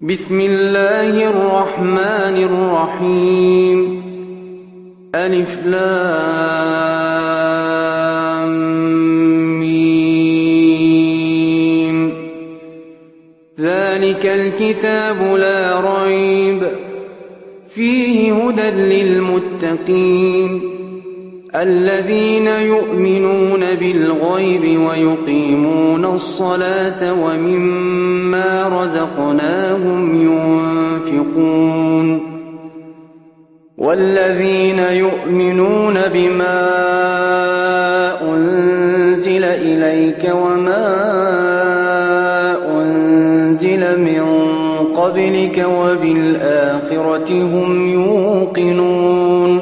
بسم الله الرحمن الرحيم. ألف لام ميم. ذلك الكتاب لا ريب فيه هدى للمتقين الذين يؤمنون بالغيب ويقيمون الصلاة ومما رزقناهم ينفقون والذين يؤمنون بما أنزل إليك وما أنزل من قبلك وبالآخرة هم يوقنون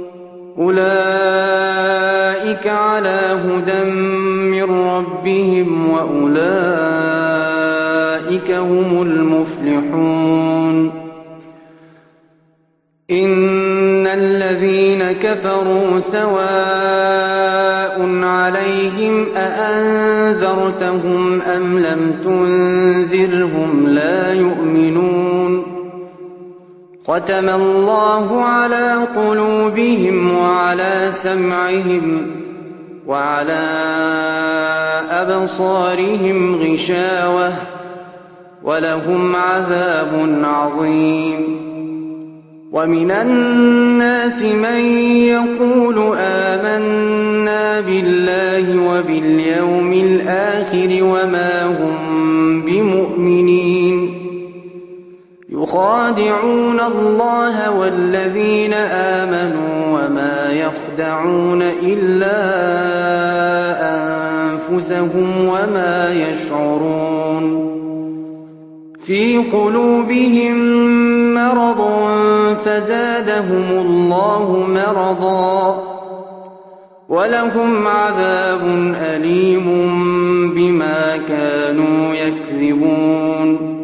أولئك على هدى من ربهم وأولئك هم المفلحون. إن الذين كفروا سواء عليهم أأنذرتهم أم لم تنذرهم لا يؤمنون. ختم الله على قلوبهم وعلى سمعهم وعلى أبصارهم غشاوة ولهم عذاب عظيم. ومن الناس من يقول آمنا بالله وباليوم الآخر وما هم بمؤمنين يخادعون الله والذين آمنوا وما يخدعون إلا أنفسهم وما يشعرون. في قلوبهم مرض فزادهم الله مرضا ولهم عذاب أليم بما كانوا يكذبون.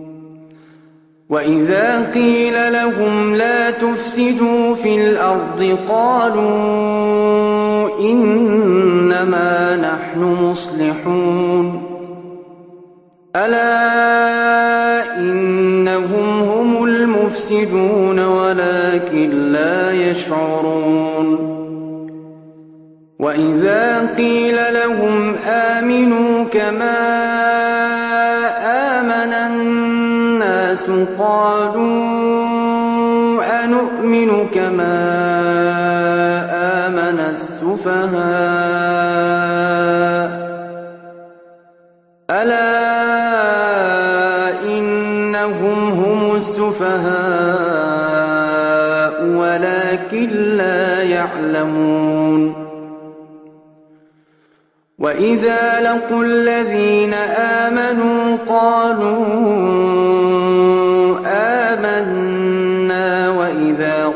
وإذا قيل لهم لا تفسدوا في الأرض قالوا إنما نحن مصلحون ألا إنهم هم المفسدون ولكن لا يشعرون. وإذا قيل لهم آمنوا كما آمن الناس قالوا أنؤمن كما آمن السفهاء ألا إنهم هم السفهاء ولكن لا يعلمون. وإذا لقوا الذين آمنوا قالوا آمنا وإذا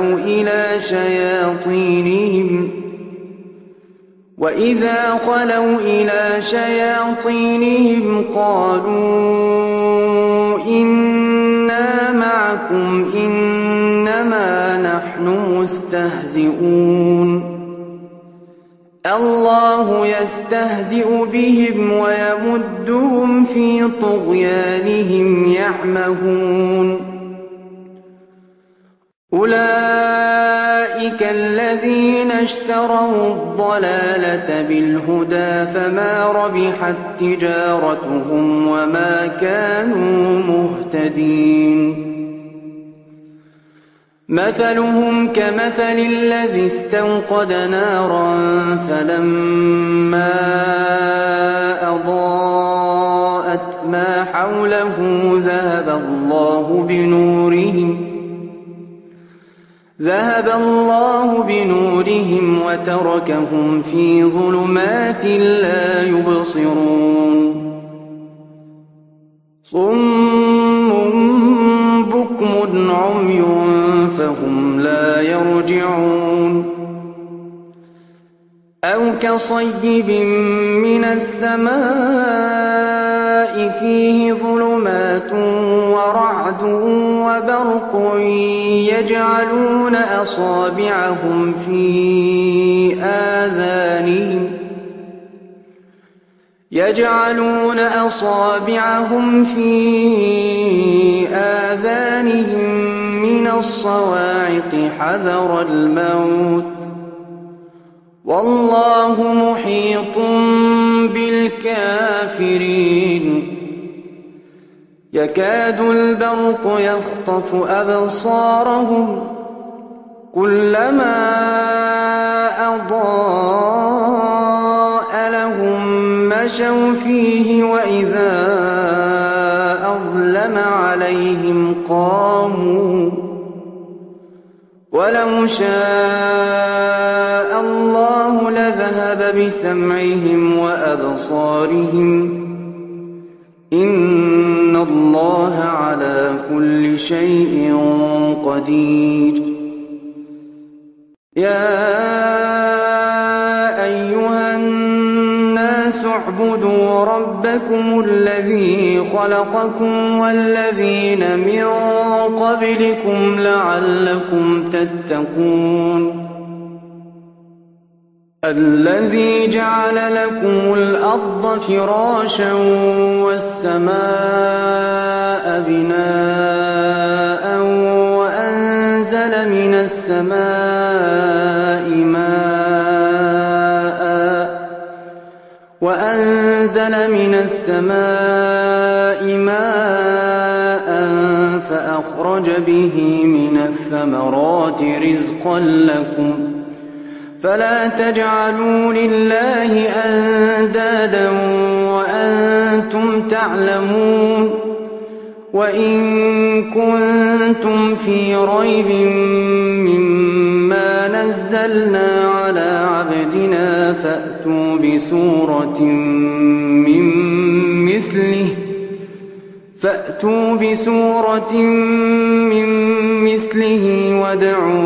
خلوا إلى شياطينهم قالوا إنا معكم إنما نحن مستهزئون. الله يستهزئ بهم ويمدهم في طغيانهم يعمهون. أولئك الذين اشتروا الضلالة بالهدى فما ربحت تجارتهم وما كانوا مهتدين. مثلهم كمثل الذي استوقد نارا فلما أضاءت ما حوله ذهب الله بنورهم وتركهم في ظلمات لا يبصرون. صم بكم عمي فهم لا يرجعون. أو كصيب من السماء فيه ظلمات ورعد وبرق يجعلون أصابعهم في الصواعق حذر الموت والله محيط بالكافرين يكاد البرق يخطف أبصارهم كلما أضاء لهم مشوا فيه وإذا أظلم عليهم قاموا ولو شاء الله لذهب بسمعهم وأبصارهم إن الله على كل شيء قدير يا أيها الناس اعبدوا ربكم الذي خلقكم والذين من قبلكم لعلكم تتقون الذي جعل لكم الأرض فراشا والسماء بناء وأنزل من السماء ماء فأخرج به من الثمرات رزقا لكم فلا تجعلوا لله أندادا وأنتم تعلمون وإن كنتم في ريب مما نزلنا على عبدنا فأتوا بسورة من مثله وادعوا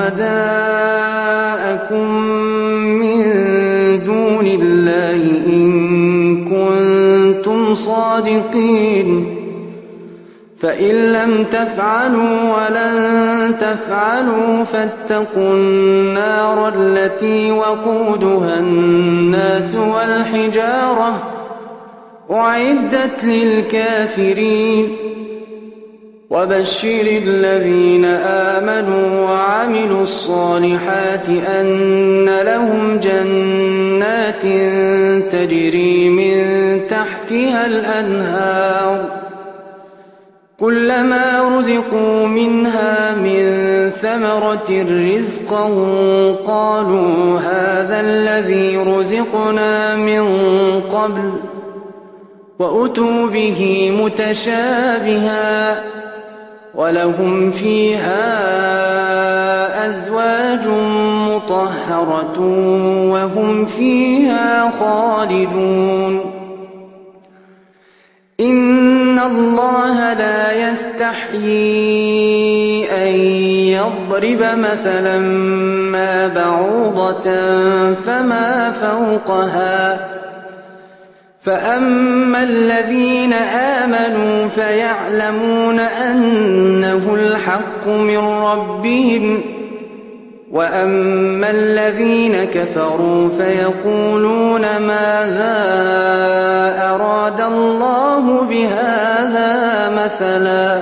شهداءكم من دون الله إن كنتم صادقين فإن لم تفعلوا ولن تفعلوا فاتقوا النار التي وقودها الناس والحجارة أعدت للكافرين وبشر الذين آمنوا وعملوا الصالحات أن لهم جنات تجري من تحتها الأنهار كلما رزقوا منها من ثمرة رزقا قالوا هذا الذي رزقنا من قبل وأتوا به متشابها ولهم فيها أزواج مطهرة وهم فيها خالدون إن الله لا يستحيي أن يضرب مثلا ما بعوضة فما فوقها فأما الذين آمنوا فيعلمون أنه الحق من ربهم وأما الذين كفروا فيقولون ماذا أراد الله بهذا مثلا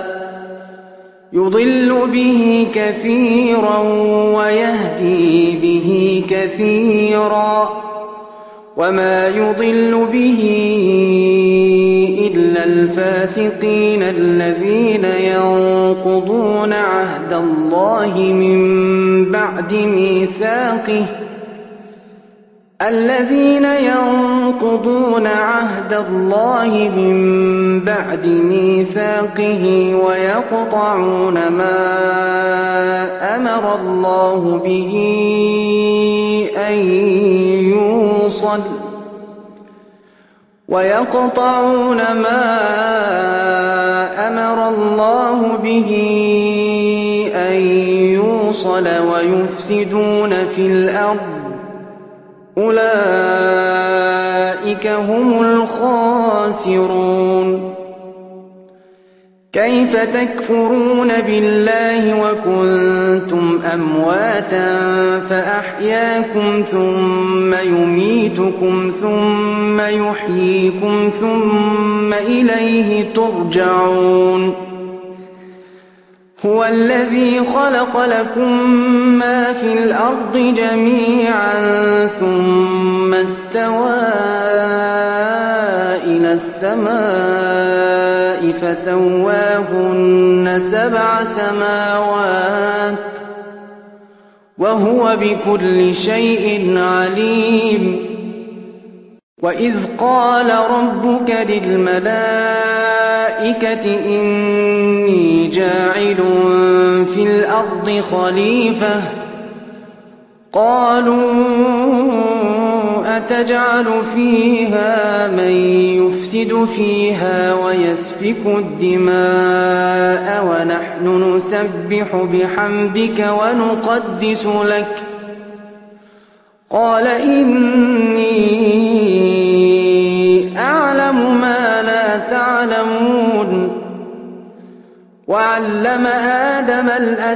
يضل به كثيرا ويهدي به كثيرا وما يضل به إلا الفاسقين الذين ينقضون عهد الله من بعد ميثاقه ويقطعون ما أمر الله به أن يوصل ويفسدون في الأرض أولئك هم الخاسرون كيف تكفرون بالله وكنتم أمواتا فأحياكم ثم يميتكم ثم يحييكم ثم إليه ترجعون هو الذي خلق لكم ما في الأرض جميعا ثم استوى إلى السماء فسواهن 7 سماوات وهو بكل شيء عليم وإذ قال ربك للملائكة إني جاعل في الأرض خليفة قالوا أتجعل فيها من يفسد فيها ويسفك الدماء ونحن نسبح بحمدك ونقدس لك قال إني أعلم ما لا تعلمون وعلم آدم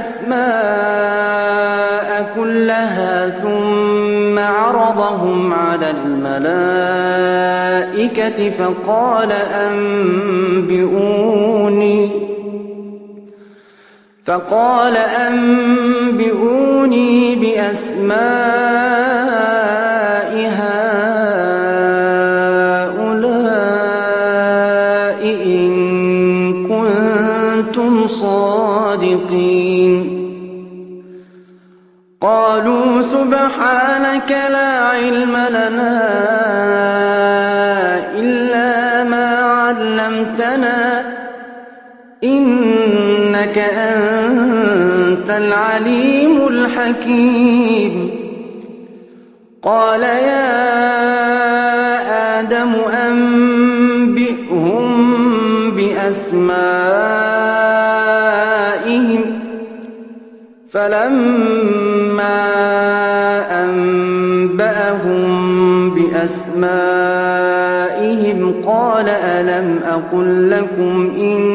الأسماء كلها ثم عرضهم على الملائكة فقال أنبئوني بأسماء هؤلاء إن كنتم صادقين قالوا سبحانك لا علم لنا إلا ما علمتنا إنك أنت العليم الحكيم قال يا آدم أنبئهم بأسمائهم فلما أنبأهم بأسمائهم قال ألم أقل لكم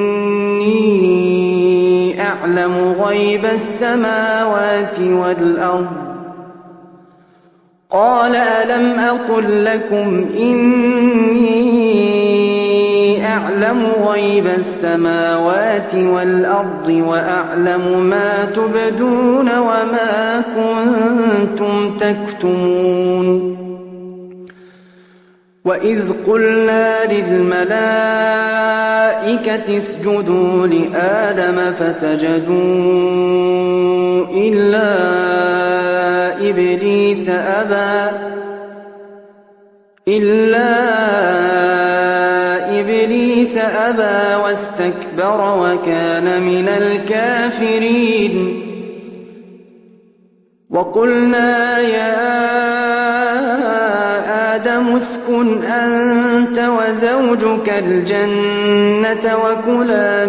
إني أعلم غيب السماوات والأرض قال ألم أقل لكم إني أعلم غيب السماوات والأرض وأعلم ما تبدون وما كنتم تكتمون وإذ قلنا للملائكة اسجدوا لآدم فسجدوا إلا إبليس أبى واستكبر وكان من الكافرين وقلنا يا آدم اسكن أنت وزوجك الجنة وكلا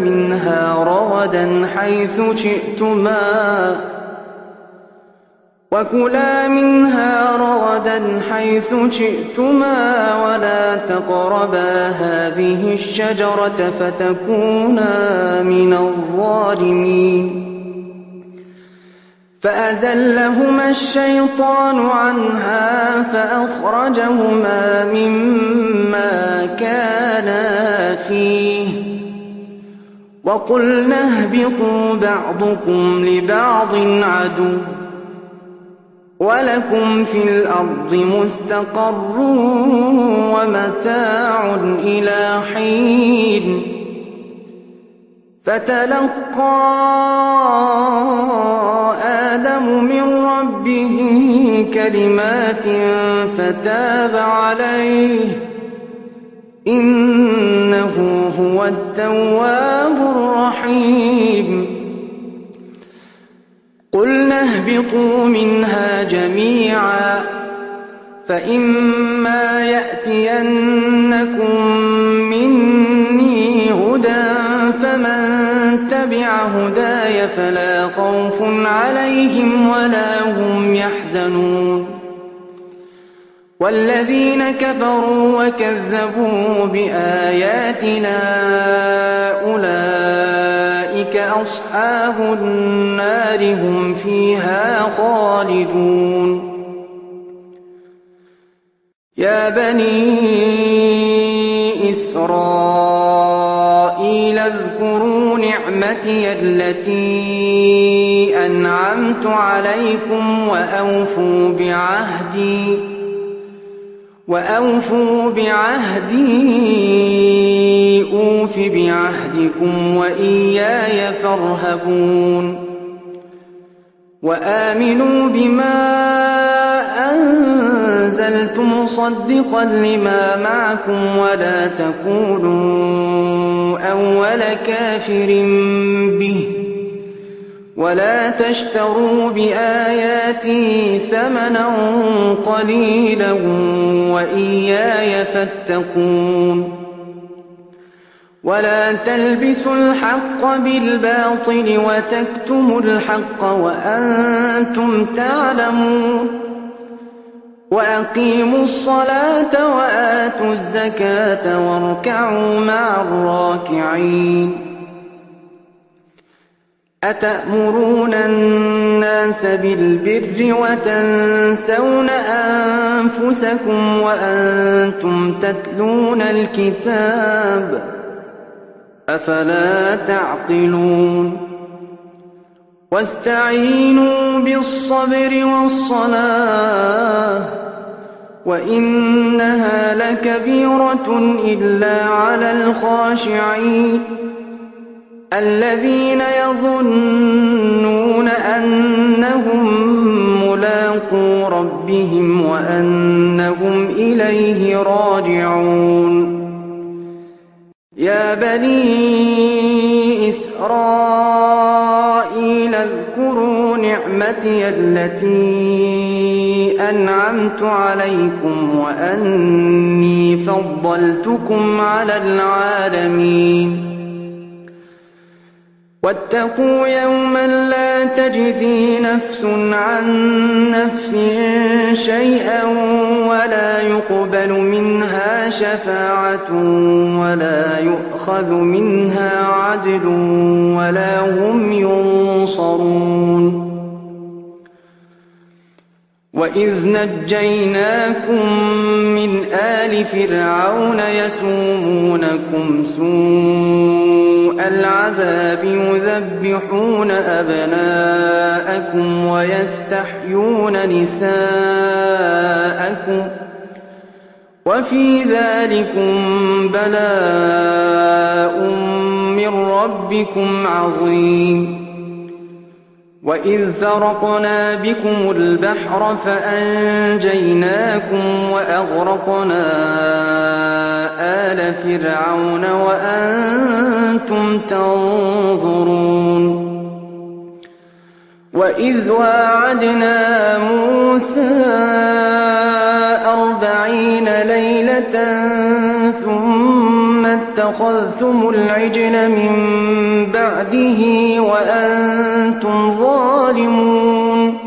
منها رغدا حيث شئتما ولا تقربا هذه الشجرة فتكونا من الظالمين فأزلهما الشيطان عنها فأخرجهما مما كانا فيه وقلنا اهبطوا بعضكم لبعض عدو ولكم في الأرض مستقر ومتاع إلى حين فتلقى آدم من ربه كلمات فتاب عليه إنه هو التواب الرحيم قلنا اهبطوا منها جميعا فإما يأتينكم مني هدى فمن تبع هداي فلا خوف عليهم ولا هم يحزنون والذين كفروا وكذبوا بآياتنا أولئك أصحاب النار هم فيها خالدون يا بني إسرائيل اذكروا نعمتي التي أنعمت عليكم وأوفوا بعهدي أوف بعهدكم وإياي فارهبون وآمنوا بما أنزلت مصدقا لما معكم ولا تكونوا أول كافر به ولا تشتروا بآياتي ثمنا قليلا وإياي فاتقون ولا تلبسوا الحق بالباطل وتكتموا الحق وأنتم تعلمون وأقيموا الصلاة وآتوا الزكاة واركعوا مع الراكعين أتأمرون الناس بالبر وتنسون أنفسكم وأنتم تتلون الكتاب أفلا تعقلون واستعينوا بالصبر والصلاة وإنها لكبيرة إلا على الخاشعين الذين يظنون أنهم ملاقو ربهم وأنهم إليه راجعون يا بني إسرائيل اذكروا نعمتي التي أنعمت عليكم وأني فضلتكم على العالمين واتقوا يوما لا تجزي نفس عن نفس شيئا ولا يقبل منها شفاعة ولا يؤخذ منها عدل ولا هم ينصرون وإذ نجيناكم من آل فرعون يسومونكم سوء العذاب يذبحون أبناءكم ويستحيون نساءكم وفي ذلكم بلاء من ربكم عظيم وإذ فرقنا بكم البحر فأنجيناكم وأغرقنا آل فرعون وأنتم تنظرون وإذ واعدنا موسى 40 ليلة ثم اتخذتم العجل من بعده وأنتم ظالمون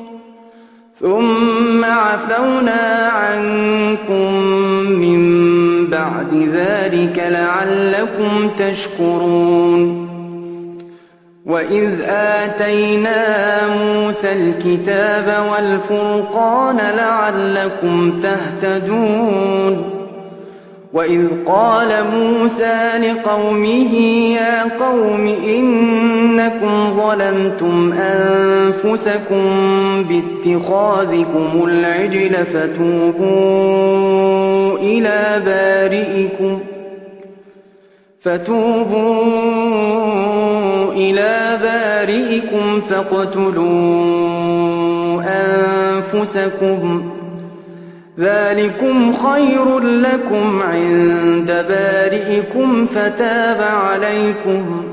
ثم عفونا عنكم من بعد ذلك لعلكم تشكرون وإذ آتينا موسى الكتاب والفرقان لعلكم تهتدون وإذ قال موسى لقومه يا قوم إنكم ظلمتم أنفسكم باتخاذكم العجل فتوبوا إلى بارئكم فاقتلوا أنفسكم ذلكم خير لكم عند بارئكم فتاب عليكم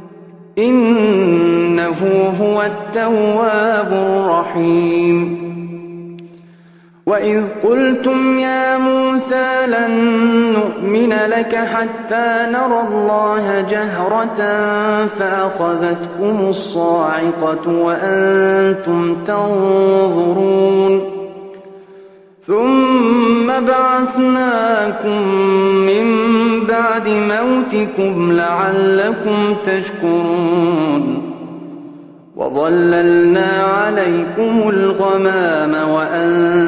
إنه هو التواب الرحيم وإذ قلتم يا موسى لن نؤمن لك حتى نرى الله جهرة فأخذتكم الصاعقة وأنتم تنظرون ثم بعثناكم من بعد موتكم لعلكم تشكرون وظللنا عليكم الغمام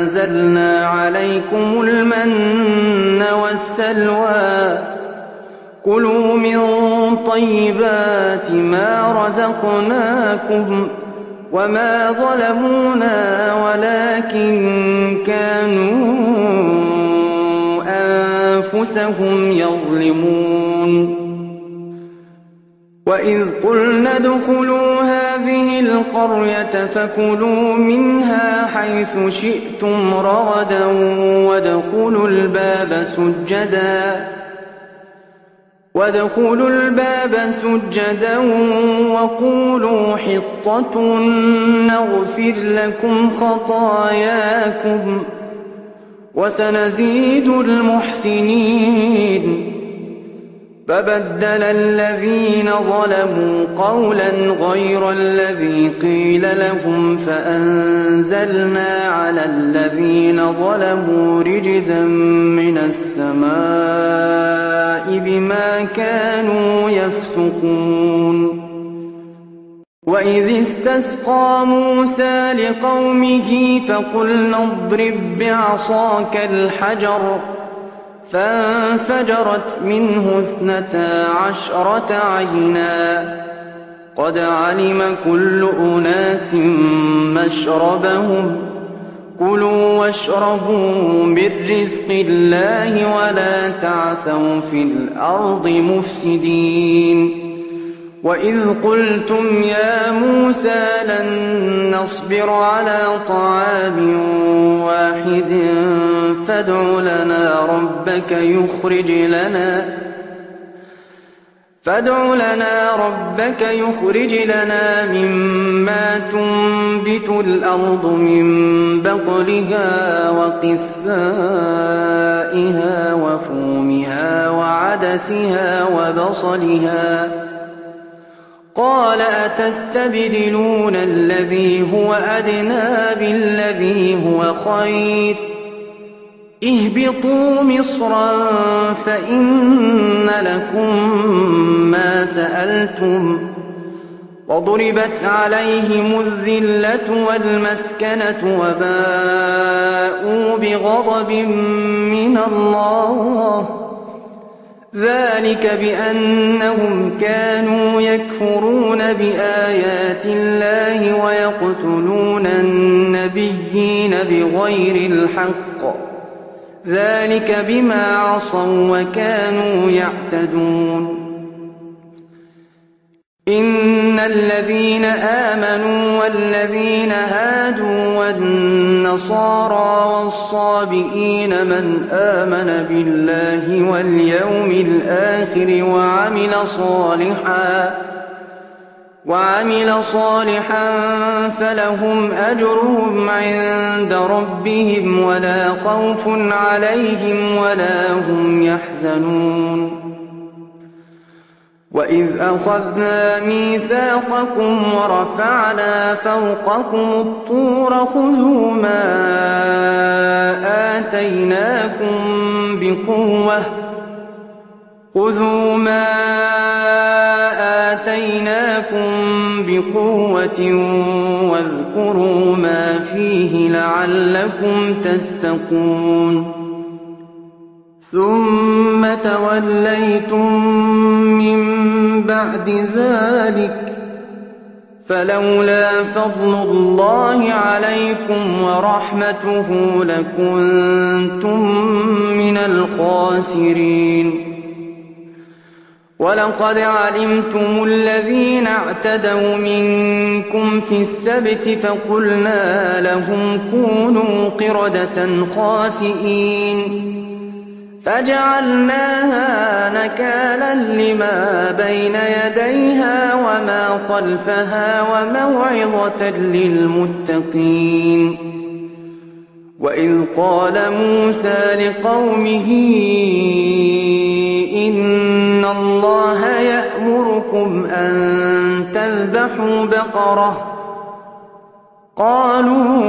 وأنزلنا عليكم المن والسلوى كلوا من طيبات ما رزقناكم وما ظلمونا ولكن كانوا أنفسهم يظلمون وإذ قلنا ادخلوا هذه القرية فكلوا منها حيث شئتم رغدا وادخلوا الباب سجدا وقولوا حطة نغفر لكم خطاياكم وسنزيد المحسنين فبدل الذين ظلموا قولا غير الذي قيل لهم فأنزلنا على الذين ظلموا رجزا من السماء بما كانوا يفسقون وإذ استسقى موسى لقومه فقلنا اضرب بعصاك الحجر فانفجرت منه 12 عينا قد علم كل أناس مشربهم كلوا واشربوا من رزق الله ولا تعثوا في الأرض مفسدين وإذ قلتم يا موسى لن نصبر على طعام واحد فادع لنا ربك يخرج لنا مما تنبت الأرض من بقلها وقثائها وفومها وعدسها وبصلها قال أتستبدلون الذي هو أدنى بالذي هو خير اهبطوا مصرا فإن لكم ما سألتم وضربت عليهم الذلة والمسكنة وباءوا بغضب من الله ذلك بأنهم كانوا يكفرون بآيات الله ويقتلون النبيين بغير الحق ذلك بما عصوا وكانوا يعتدون إن الذين آمنوا والذين هادوا والنصارى والصابئين من آمن بالله واليوم الآخر وعمل صالحا فلهم أجرهم عند ربهم ولا خوف عليهم ولا هم يحزنون وإذ أخذنا ميثاقكم ورفعنا فوقكم الطور خذوا ما آتيناكم بقوة واذكروا ما فيه لعلكم تتقون ثم توليتم من بعد ذلك فلولا فضل الله عليكم ورحمته لكنتم من الخاسرين ولقد علمتم الذين اعتدوا منكم في السبت فقلنا لهم كونوا قردة خاسئين فجعلناها نكالا لما بين يديها وما خلفها وموعظة للمتقين وإذ قال موسى لقومه إن الله يأمركم أن تذبحوا بقرة قالوا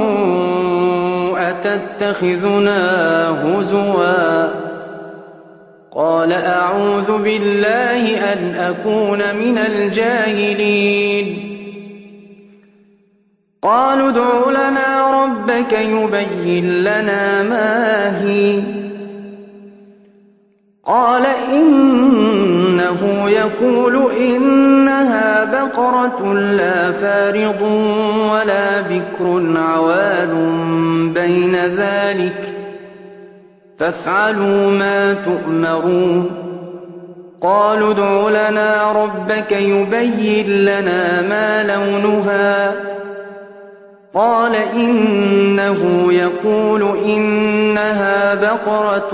أتتخذنا هزوا قال أعوذ بالله أن أكون من الجاهلين قالوا ادع لنا ربك يبين لنا ما هي قال إن إنه يقول إنها بقرة لا فارض ولا بكر عوان بين ذلك فافعلوا ما تؤمرون قالوا ادع لنا ربك يبين لنا ما لونها قال إنه يقول إنها بقرة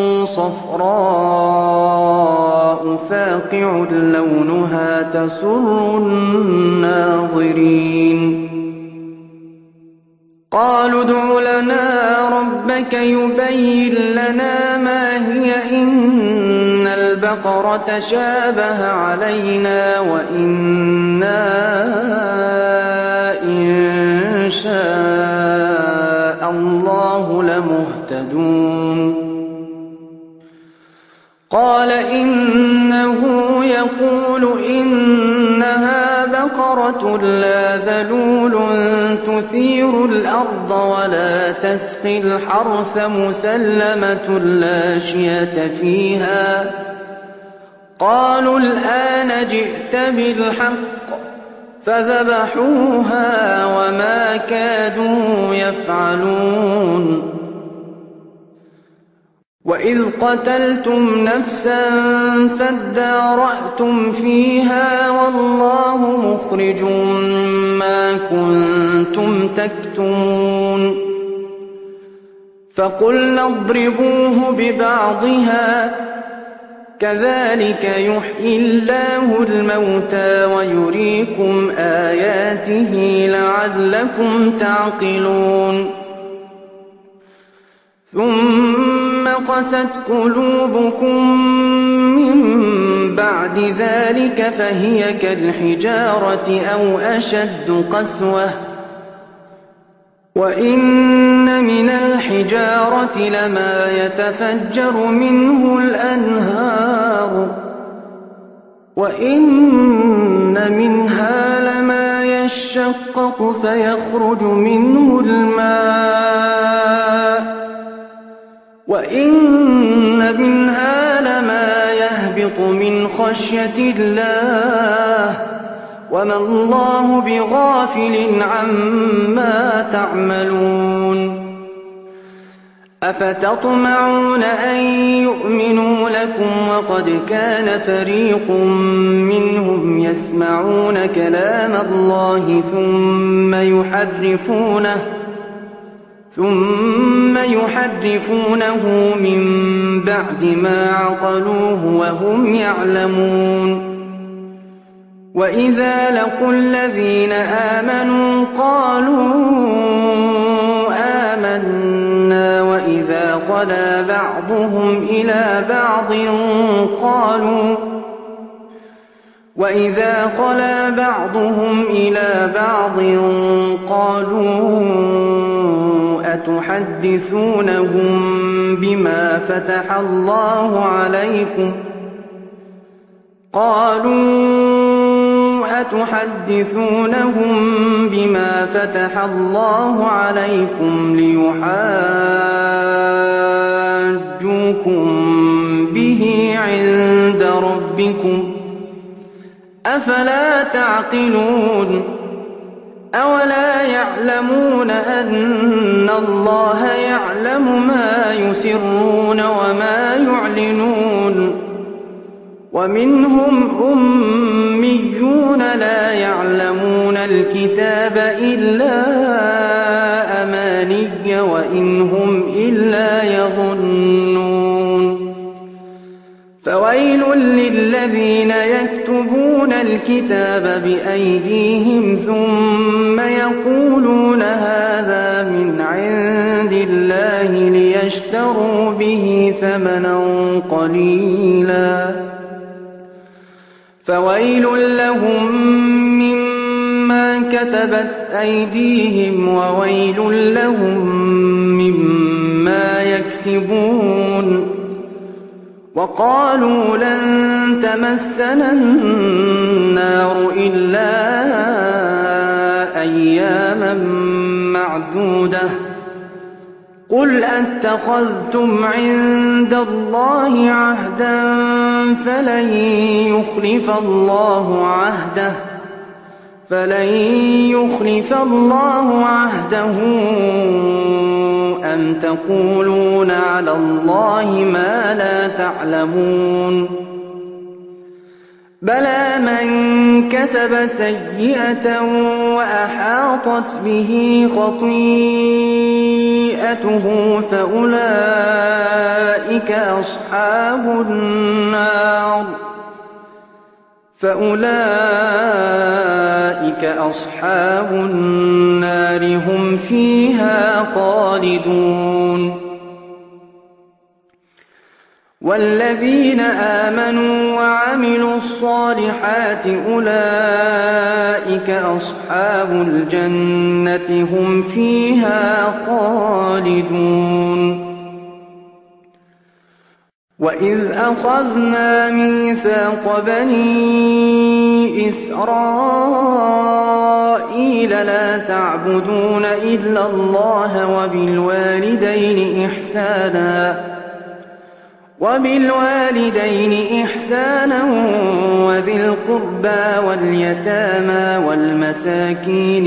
صفراء فاقع لونها تسر الناظرين قالوا ادع لنا ربك يبين لنا ما هي إن البقرة شابه علينا وإنا إن شاء الله لمهتدون قال إنه يقول إنها بقرة لا ذلول تثير الأرض ولا تسقي الحرث مسلمة لا شية فيها قالوا الآن جئت بالحق فذبحوها وما كادوا يفعلون وإذ قتلتم نفسا فادارأتم فيها والله مخرج ما كنتم تكتمون فقلنا اضربوه ببعضها كذلك يحيي الله الموتى ويريكم آياته لعلكم تعقلون ثم قست قلوبكم من بعد ذلك فهي كالحجارة أو أشد قسوة وإن من الحجارة لما يتفجر منه الأنهار وإن منها لما يشقق فيخرج منه الماء وإن منها لما يهبط من خشية الله وما الله بغافل عما تعملون أفتطمعون أن يؤمنوا لكم وقد كان فريق منهم يسمعون كلام الله ثم يحرفونه من بعد ما عقلوه وهم يعلمون وإذا لقوا الذين آمنوا قالوا آمنا وإذا خلا بعضهم إلى بعض قالوا أتحدثونهم بما فتح الله عليكم ليحاجوكم به عند ربكم أفلا تعقلون أولا يعلمون أن الله يعلم ما يسرون وما يعلنون ومنهم أميون لا يعلمون الكتاب إلا أماني وإن هم إلا يظنون فويل للذين يكتبون الكتاب بأيديهم ثم يقولون هذا من عند الله ليشتروا به ثمنا قليلا فويل لهم مما كتبت أيديهم وويل لهم مما يكسبون وقالوا لن تمسنا النار إلا أياما معدودة قل أتخذتم عند الله عهدا فلن يخلف الله عهده أم تقولون على الله ما لا تعلمون بلى من كسب سيئة وأحاطت به خطيئته فأولئك أصحاب النار هم فيها خالدون والذين آمنوا وعملوا الصالحات أولئك أصحاب الجنة هم فيها خالدون وإذ أخذنا ميثاق بني إسرائيل لا تعبدون إلا الله وبالوالدين إحسانا وذي القربى واليتامى والمساكين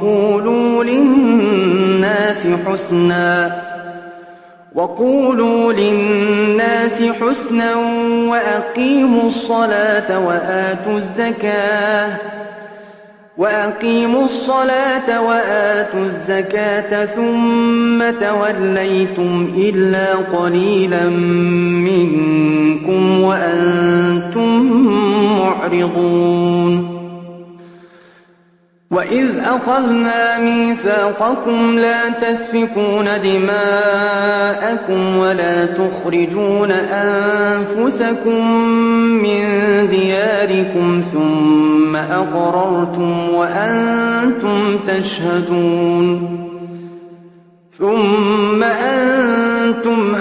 وقولوا للناس حسنا وأقيموا الصلاة وآتوا الزكاة ثم توليتم إلا قليلا منكم وأنتم معرضون وإذ أخذنا ميثاقكم لا تسفكون دماءكم ولا تخرجون أنفسكم من دياركم ثم أقررتم وأنتم تشهدون ثم أنتم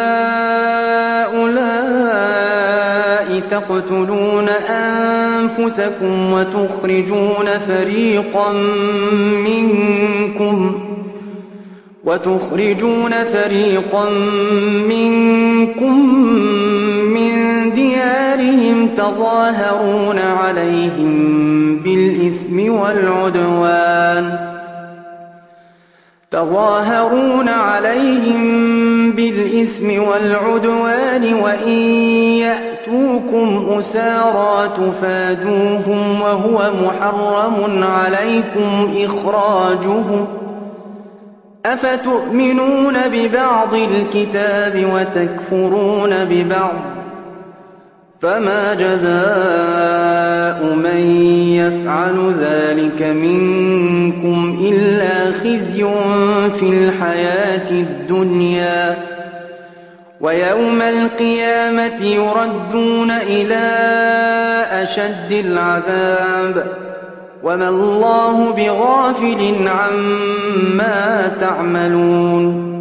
هؤلاء تقتلون أنفسكم وتخرجون فريقا منكم من ديارهم تظاهرون عليهم بالإثم والعدوان وإن يأتوكم أسارى تفادوهم وهو محرم عليكم إخراجهم أفتؤمنون ببعض الكتاب وتكفرون ببعض فما جزاء من يفعل ذلك منكم إلا خزي في الحياة الدنيا ويوم القيامة يردون إلى أشد العذاب وما الله بغافل عما تعملون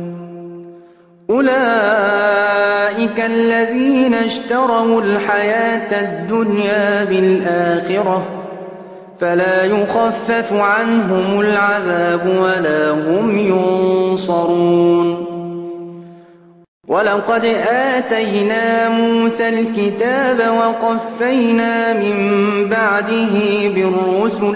أولئك الذين اشتروا الحياة الدنيا بالآخرة فلا يخفف عنهم العذاب ولا هم ينصرون ولقد آتينا موسى الكتاب وقفينا من بعده بالرسل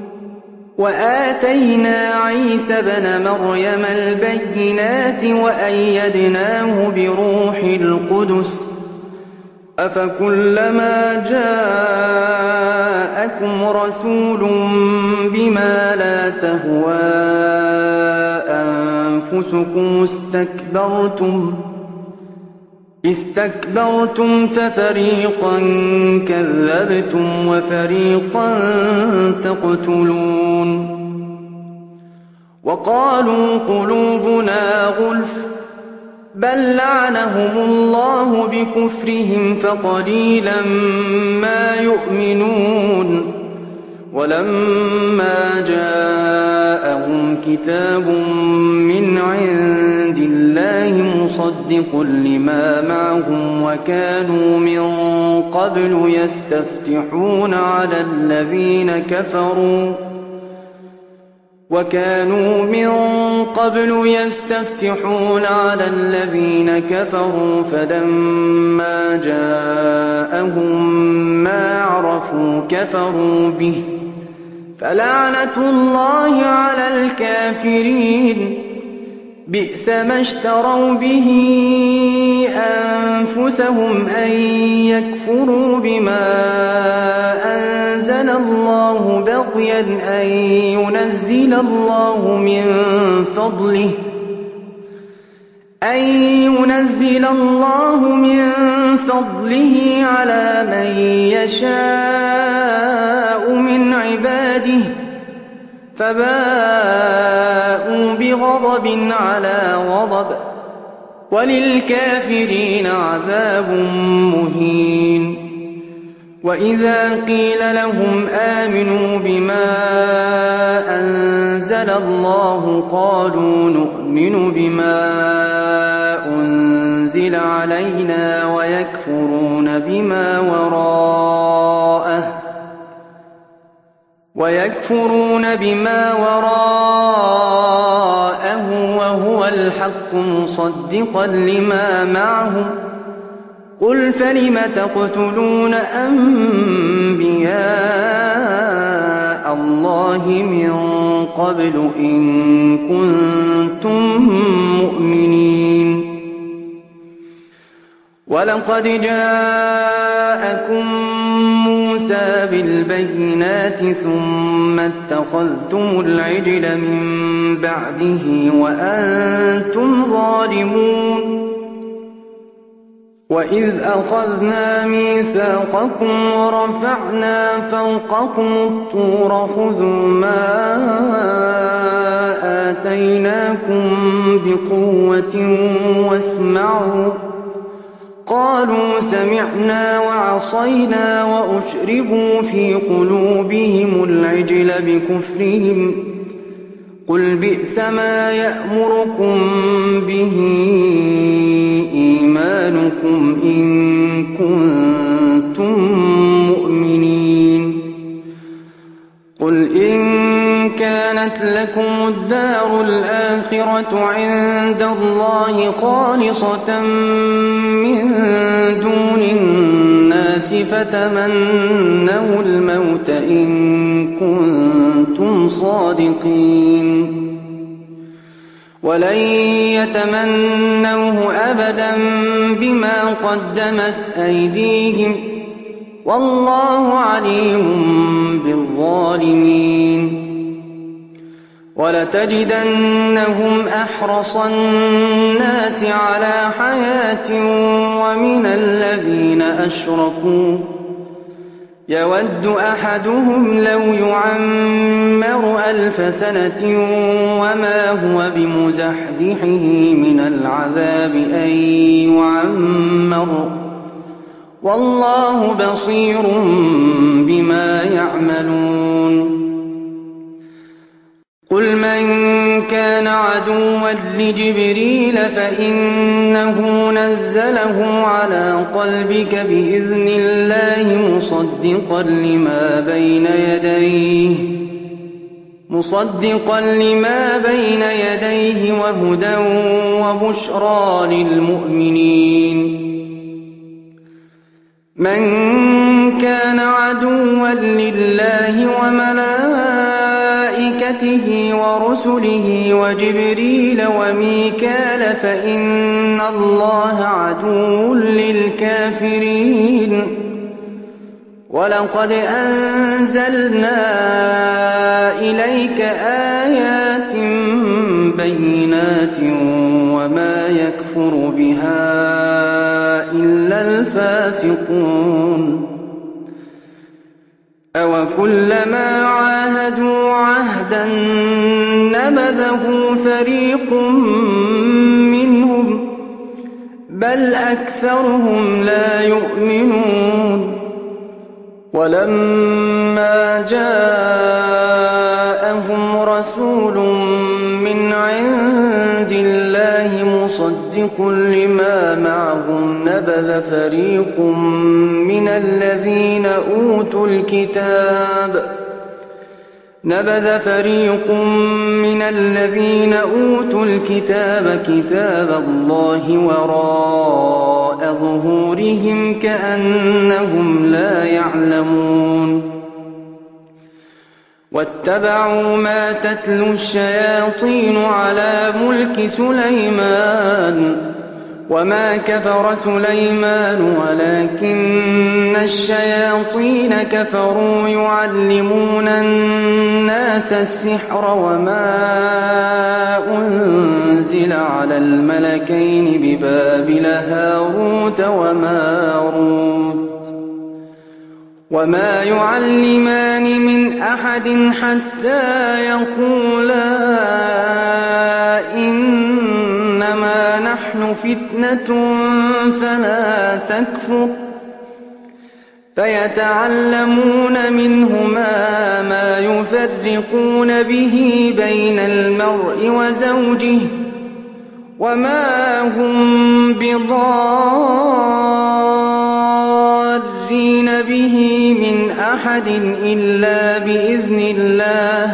وآتينا عيسى ابن مريم البينات وأيدناه بروح القدس أفكلما جاءكم رسول بما لا تهوى أنفسكم استكبرتم ففريقا كذبتم وفريقا تقتلون وقالوا قلوبنا غلف بل لعنهم الله بكفرهم فقليلا ما يؤمنون ولما جاءهم كتاب من عند الله مصدق لما معهم وكانوا من قبل يستفتحون على الذين كفروا وكانوا من قبل يستفتحون على الذين كفروا فلما جاءهم ما عرفوا كفروا به فلعنة الله على الكافرين بئس ما اشتروا به أنفسهم أن يكفروا بما أنزل الله بغيا أن ينزل الله من فضله على من يشاء من عباده فباءوا بغضب على غضب وللكافرين عذاب مهين وإذا قيل لهم آمنوا بما أنزل الله قالوا نؤمن بما أنزل علينا ويكفرون بما وراءه وهو الحق مصدقا لما معهم قل فلم تقتلون أنبياء الله من قبل إن كنتم مؤمنين ولقد جاءكم موسى بالبينات ثم اتخذتم العجل من بعده وأنتم ظالمون وإذ أخذنا ميثاقكم ورفعنا فوقكم الطور خذوا ما آتيناكم بقوة واسمعوا قالوا سمعنا وعصينا وأشربوا في قلوبهم العجل بكفرهم قل بئس ما يأمركم به إيمانكم إن كنتم مؤمنين قل إن كانت لكم الدار الآخرة عند الله خالصة من دون الناس فتمنوا الموت إن كنتم صادقين ولن يتمنوه أبدا بما قدمت أيديهم والله عليم بالظالمين ولتجدنهم أحرص الناس على حياة ومن الذين أشركوا يود أحدهم لو يعمر 1000 سنة وما هو بمزحزحه من العذاب أن يعمر والله بصير بما يعملون قل من كان عدوا لجبريل فإنه نزله على قلبك بإذن الله مصدقا لما بين يديه وهدى وبشرى للمؤمنين من كان عدوا لله وملائكته ورسله وجبريل وميكال فإن الله عدو للكافرين ولقد أنزلنا إليك آيات بينات وما يكفر بها إلا الفاسقون أوكلما عاهدوا عهدا نبذه فريق منهم بل أكثرهم لا يؤمنون ولما جاءهم رسول من عند الله مصدق لما معهم نبذ فريق من الذين أوتوا الكتاب نبذ فريق من الذين أوتوا الكتاب كتاب الله وراء ظهورهم كأنهم لا يعلمون واتبعوا ما تتلو الشياطين على ملك سليمان وما كفر سليمان ولكن الشياطين كفروا يعلمون الناس السحر وما أنزل على الملكين ببابل هاروت وماروت وما يعلمان من أحد حتى يقولا إنما نحن فتنة فلا تكفر فيتعلمون منهما ما يفرقون به بين المرء وزوجه وما هم بضارين به من أحد إلا بإذن الله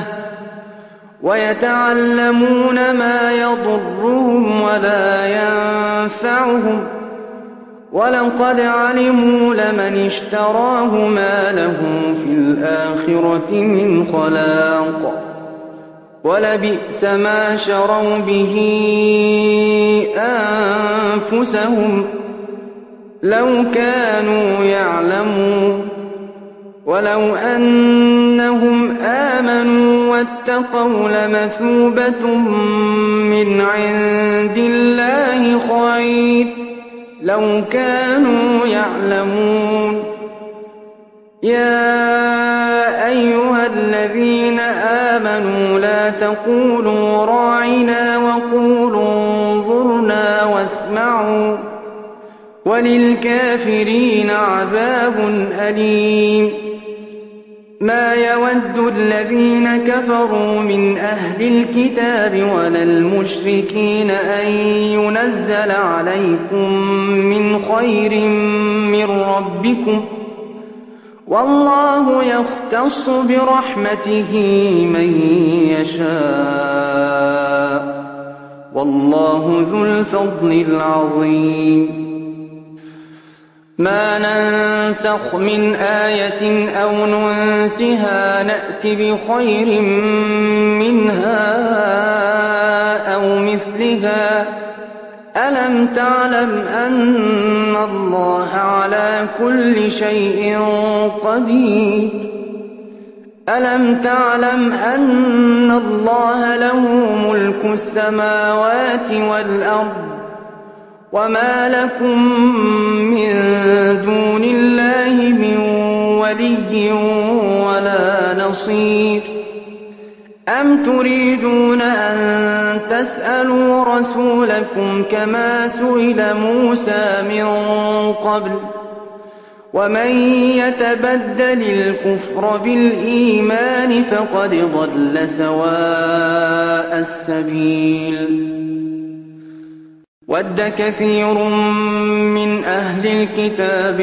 ويتعلمون ما يضرهم ولا ينفعهم ولقد علموا لمن اشتراه ما له في الآخرة من خلاق ولبئس ما شروا به أنفسهم لو كانوا يعلمون ولو أنهم آمنوا واتقوا لمثوبة من عند الله خير لو كانوا يعلمون يا أيها الذين آمنوا لا تقولوا راعنا وقولوا انظرنا واسمعوا وللكافرين عذاب أليم ما يود الذين كفروا من أهل الكتاب ولا المشركين أن ينزل عليكم من خير من ربكم والله يختص برحمته من يشاء والله ذو الفضل العظيم ما ننسخ من آية أو ننسها نأت بخير منها أو مثلها ألم تعلم أن الله على كل شيء قدير ألم تعلم أن الله له ملك السماوات والأرض وما لكم من دون الله من ولي ولا نصير أم تريدون أن تسألوا رسولكم كما سئل موسى من قبل ومن يتبدل الكفر بالإيمان فقد ضل سواء السبيل ود كثير من أهل الكتاب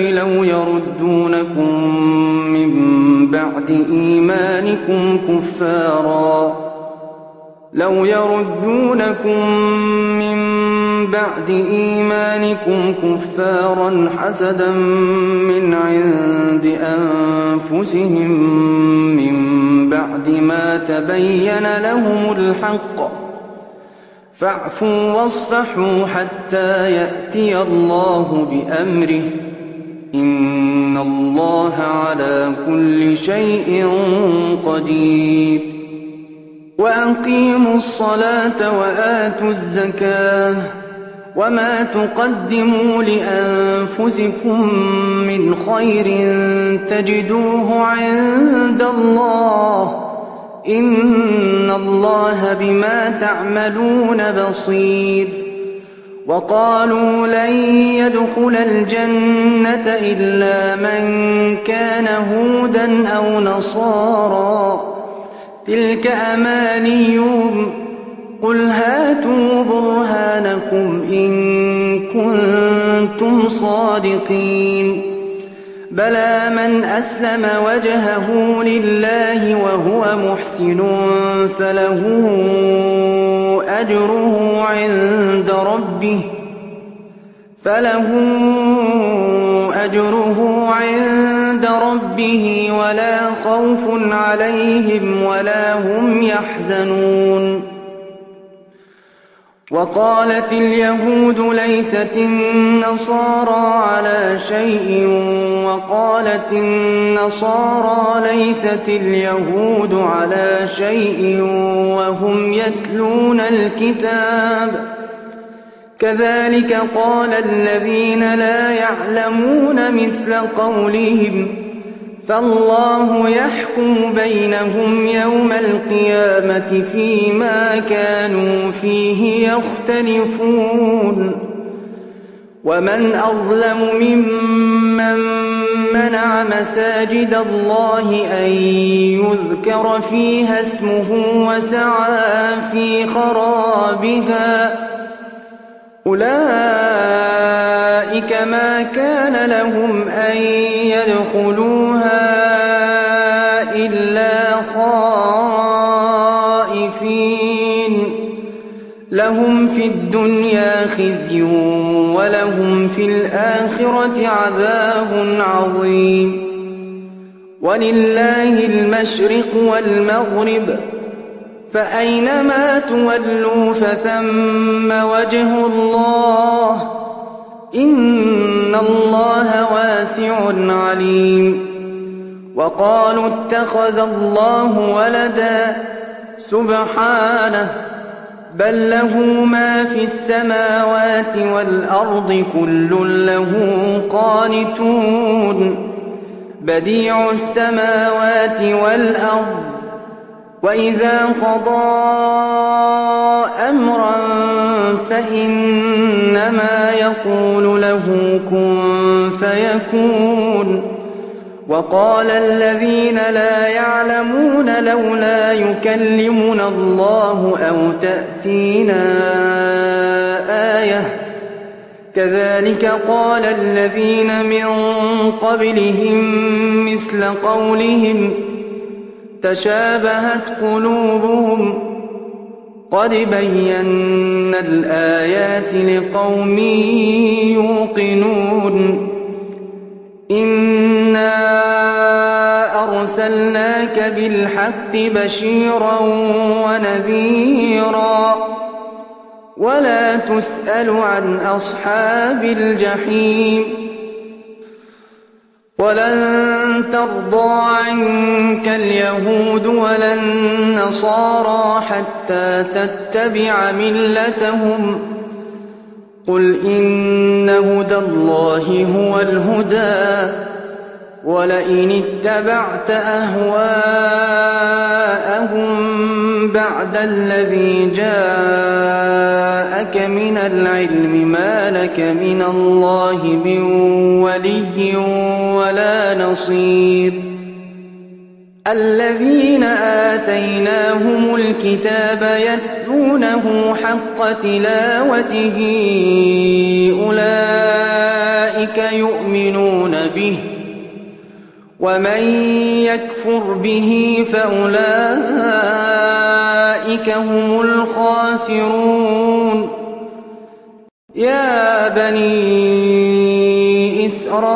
لو يردونكم من بعد إيمانكم كفارا حسدا من عند أنفسهم من بعد ما تبين لهم الحق فاعفوا واصفحوا حتى يأتي الله بأمره إن الله على كل شيء قدير وأقيموا الصلاة وآتوا الزكاة وما تقدموا لأنفسكم من خير تجدوه عند الله إن الله بما تعملون بصير وقالوا لن يدخل الجنة إلا من كان هودا أو نصارى تلك أمانيهم قل هاتوا برهانكم إن كنتم صادقين بلى من أسلم وجهه لله وهو محسن فله أجره عند ربه ولا خوف عليهم ولا هم يحزنون. وقالت اليهود ليست النصارى على شيء وقالت النصارى ليست اليهود على شيء وهم يتلون الكتاب كذلك قال الذين لا يعلمون مثل قولهم فالله يحكم بينهم يوم القيامة فيما كانوا فيه يختلفون. ومن أظلم ممن منع مساجد الله أن يذكر فيها اسمه وسعى في خرابها أولئك ما كان لهم أن يدخلوها إلا خائفين لهم في الدنيا خزي ولهم في الآخرة عذاب عظيم. ولله المشرق والمغرب فأينما تولوا فثم وجه الله إن الله واسع عليم. وقالوا اتخذ الله ولدا سبحانه بل له ما في السماوات والأرض كل له قانتون بديع السماوات والأرض وإذا قضى أمرا فإنما يقول له كن فيكون. وقال الذين لا يعلمون لولا يكلمنا الله أو تأتينا آية كذلك قال الذين من قبلهم مثل قولهم تشابهت قلوبهم قد بينا الآيات لقوم يوقنون. إنا أرسلناك بالحق بشيرا ونذيرا ولا تسأل عن أصحاب الجحيم. ولن ترضى عنك اليهود ولا النصارى حتى تتبع ملتهم قل إن هدى الله هو الهدى ولئن اتبعت أهواءهم بعد الذي جاءك من العلم ما لك من الله من ولي ولا نصير. الذين آتيناهم الكتاب يتلونه حق تلاوته أولئك يؤمنون به ومن يكفر به فأولئك هم الخاسرون. يا بني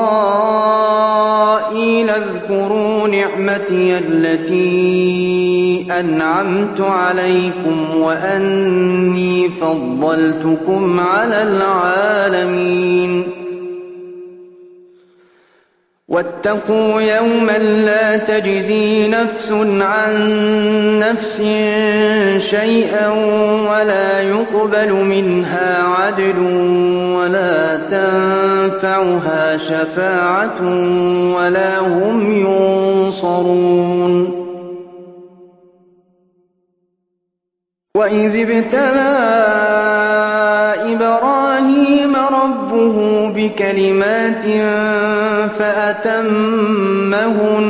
إسرائيل اذكروا نعمتي التي أنعمت عليكم وأني فضلتكم على العالمين. واتقوا يوما لا تجزي نفس عن نفس شيئا ولا يقبل منها عدل ولا تنفعها شفاعة ولا هم ينصرون. وإذ ابتلى إبراهيم ربه بكلمات فأتمهن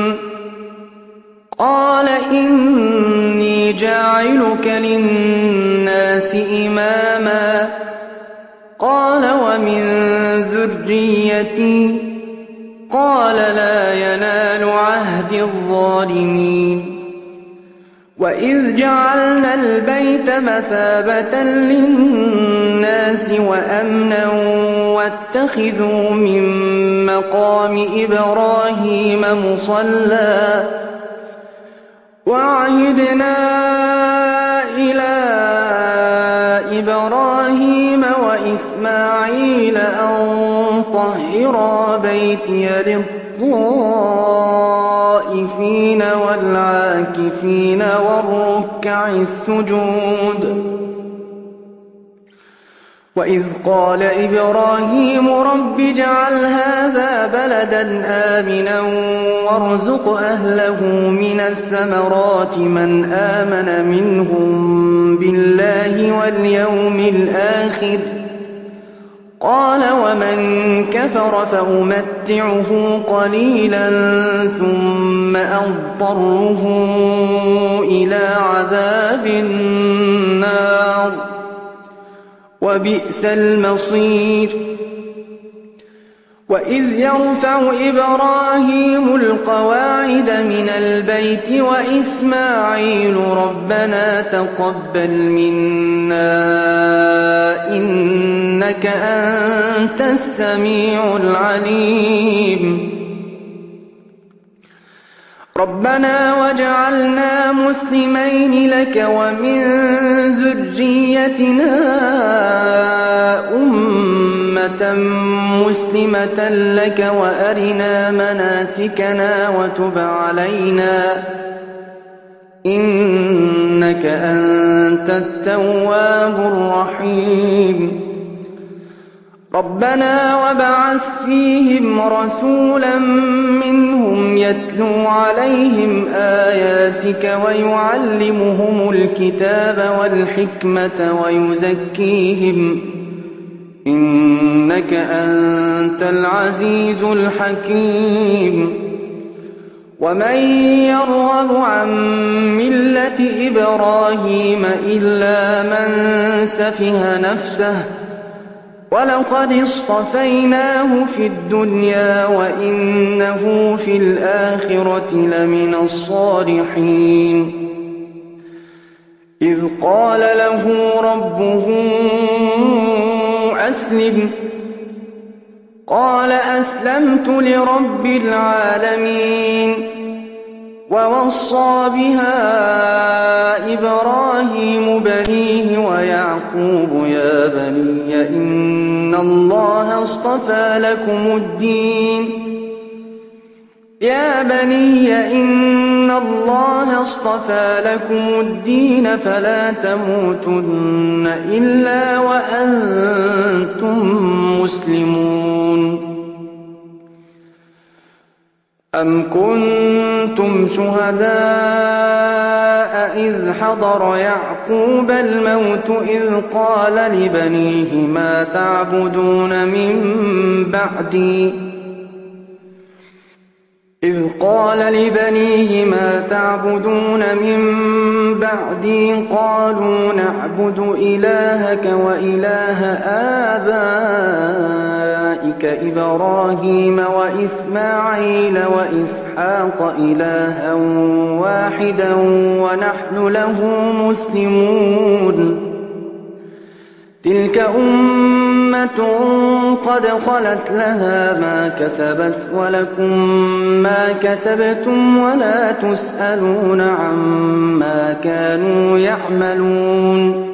قال إني جاعلك للناس إماما قال ومن ذريتي قال لا ينال عهد الظالمين وإذ جعلنا البيت مثابة للناس وأمنا واتخذوا من مقام إبراهيم مصلى وعهدنا إلى إبراهيم وإسماعيل أن طهرا بيتي للطائفين والعاكفين والركع السجود وإذ قال إبراهيم رب اجعل هذا بلدا آمنا وارزق أهله من الثمرات من آمن منهم بالله واليوم الآخر قال ومن كفر فأمتعه قليلا ثم أضطره إلى عذاب النار وبئس المصير وإذ يرفع إبراهيم القواعد من البيت وإسماعيل ربنا تقبل منا إنك أنت السميع العليم ربنا واجعلنا مسلمين لك ومن ذريتنا أمة مسلمة لك وأرنا مناسكنا وتب علينا إنك أنت التواب الرحيم ربنا وابعث فيهم رسولا منهم يتلو عليهم آياتك ويعلمهم الكتاب والحكمة ويزكيهم إنك أنت العزيز الحكيم ومن يرغب عن ملة إبراهيم إلا من سفه نفسه ولقد اصطفيناه في الدنيا وإنه في الآخرة لمن الصالحين إذ قال له ربه أسلم قال أسلمت لرب العالمين ووصى بها إبراهيم بنيه ويعقوب يا بني إن الله اصطفى لكم الدين يا بني إن الله اصطفى لكم الدين فلا تموتن إلا وأنتم مسلمون أم كنتم شهداء إذ حضر يعقوب الموت إذ قال لبنيه ما تعبدون من بعدي إذ قال لبنيه ما تعبدون من بعدي قالوا نعبد إلهك وإله آبائك إبراهيم وإسماعيل وإسحاق إلها واحدا ونحن له مسلمون تلك أمة قد خلت لها ما كسبت ولكم ما كسبتم ولا تسألون عما كانوا يعملون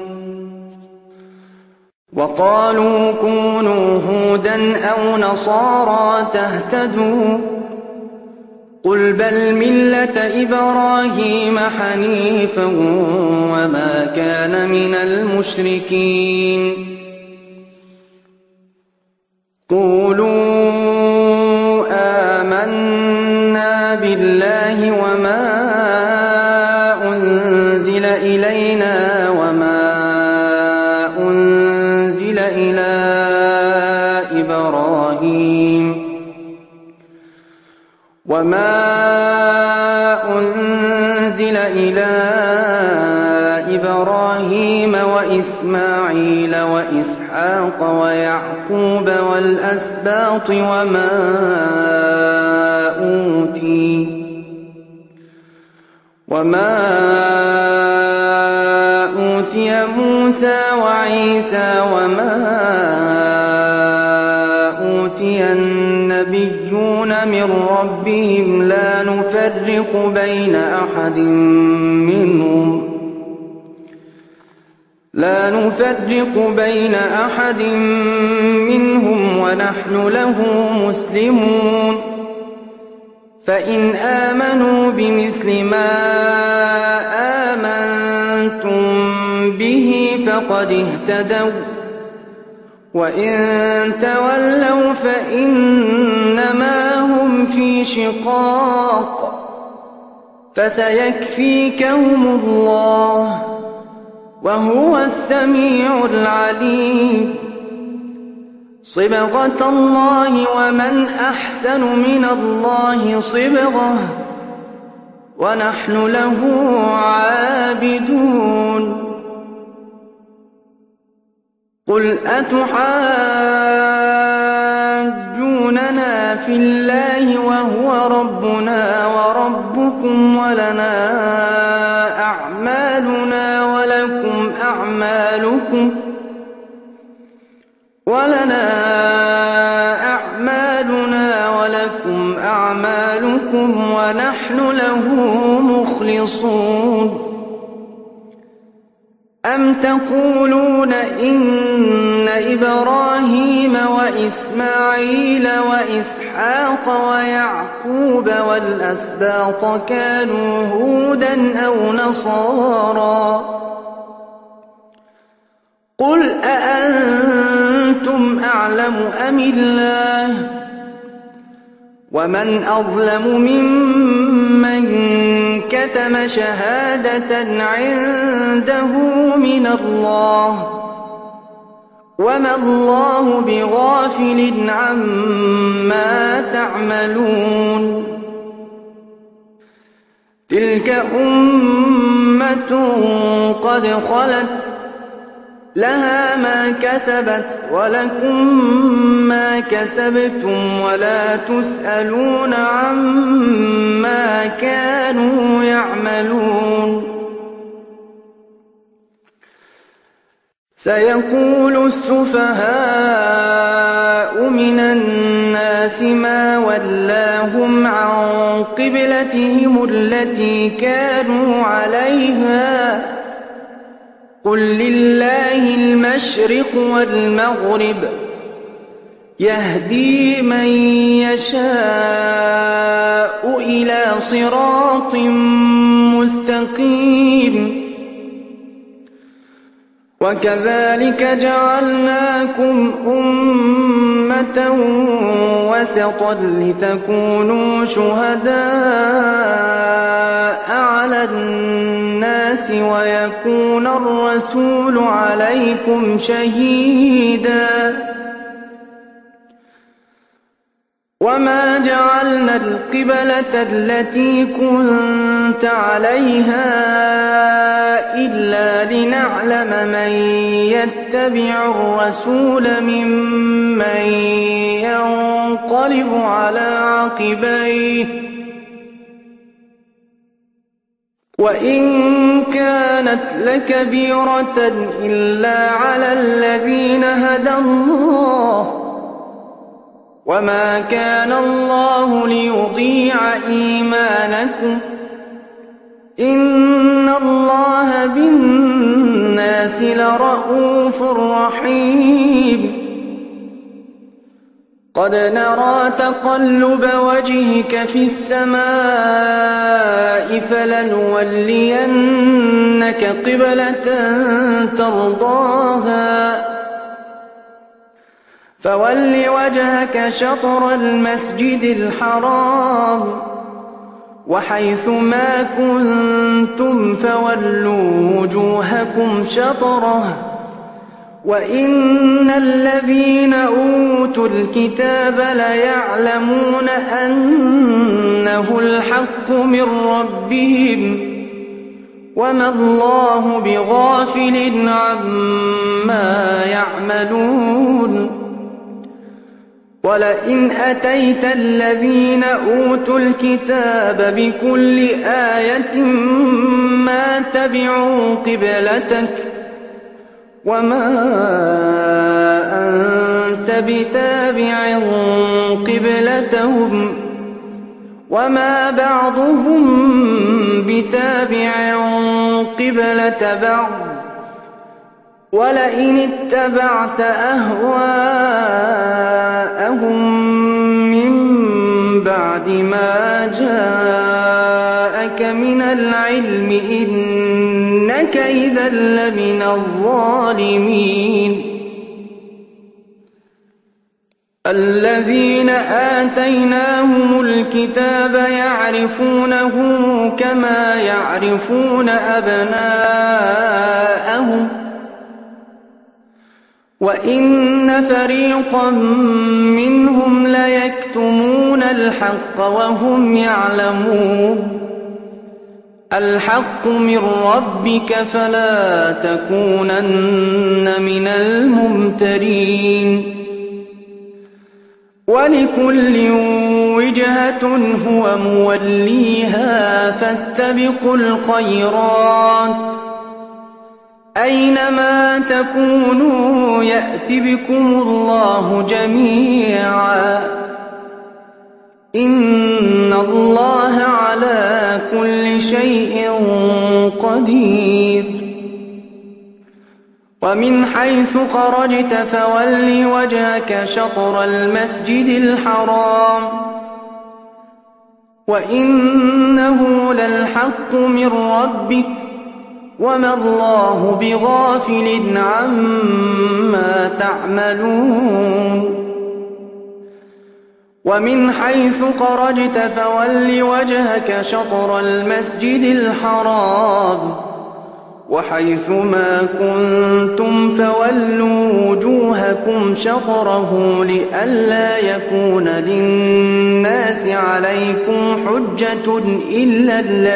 وقالوا كونوا هودا أو نصارى تهتدوا قل بل ملة إبراهيم حنيفا وما كان من المشركين قولوا آمنا بالله وما أنزل إلينا وما أنزل إلى إبراهيم وإسماعيل وإسحاق وإسحاق ويعقوب والأسباط وما أوتي موسى وعيسى وما أوتي النبيون من ربهم لا نفرق بين أحد منهم ونحن له مسلمون فإن آمنوا بمثل ما آمنتم به فقد اهتدوا وإن تولوا فإنما هم في شقاق فسيكفيكهم الله وهو السميع العليم صبغة الله ومن أحسن من الله صبغة ونحن له عابدون قل أتحاجوننا في الله وهو ربنا وربكم ولنا أعمالنا ولكم أعمالكم ونحن له مخلصون أم تقولون إن إبراهيم وإسماعيل وإسحاق ويعقوب والأسباط كانوا هودا أو نصارى قل أأنتم أعلم أم الله ومن أظلم ممن كتم شهادة عنده من الله وما الله بغافل عما تعملون تلك أمة قد خلت لها ما كسبت ولكم ما كسبتم ولا تسألون عما كانوا يعملون سيقول السفهاء من الناس ما ولاهم عن قبلتهم التي كانوا عليها قل لله المشرق والمغرب يهدي من يشاء إلى صراط مستقيم وكذلك جعلناكم أمة وسطا لتكونوا شهداء على الناس ويكون الرسول عليكم شهيدا وما جعلنا القبلة التي كنت عليها إلا لنعلم من يتبع الرسول ممن ينقلب على عقبيه وإن كانت لكبيرة إلا على الذين هدى الله وما كان الله ليضيع إيمانكم إن الله بالناس لرءوف رحيم قد نرى تقلب وجهك في السماء فلنولينك قبلة ترضاها فول وجهك شطر المسجد الحرام وحيث ما كنتم فولوا وجوهكم شطره وإن الذين أوتوا الكتاب ليعلمون أنه الحق من ربهم وما الله بغافل عما يعملون ولئن أتيت الذين أوتوا الكتاب بكل آية ما تبعوا قبلتك وما أنت بتابع قبلتهم وما بعضهم بتابع قبلة بعض ولئن اتبعت أهواءهم من بعد ما جاءك من العلم إنك إذا لمن الظالمين الذين آتيناهم الكتاب يعرفونه كما يعرفون أبناءهم وإن فريقا منهم ليكتمون الحق وهم يعلمون الحق من ربك فلا تكونن من الممترين ولكل وجهة هو موليها فاستبقوا الخيرات أينما تكونوا يأت بكم الله جميعا إن الله على كل شيء قدير ومن حيث خرجت فول وجهك شطر المسجد الحرام وإنه للحق من ربك وما الله بغافل عما تعملون ومن حيث خرجت فول وجهك شطر المسجد الحرام وحيث ما كنتم فولوا وجوهكم شطره لئلا يكون للناس عليكم حجة إلا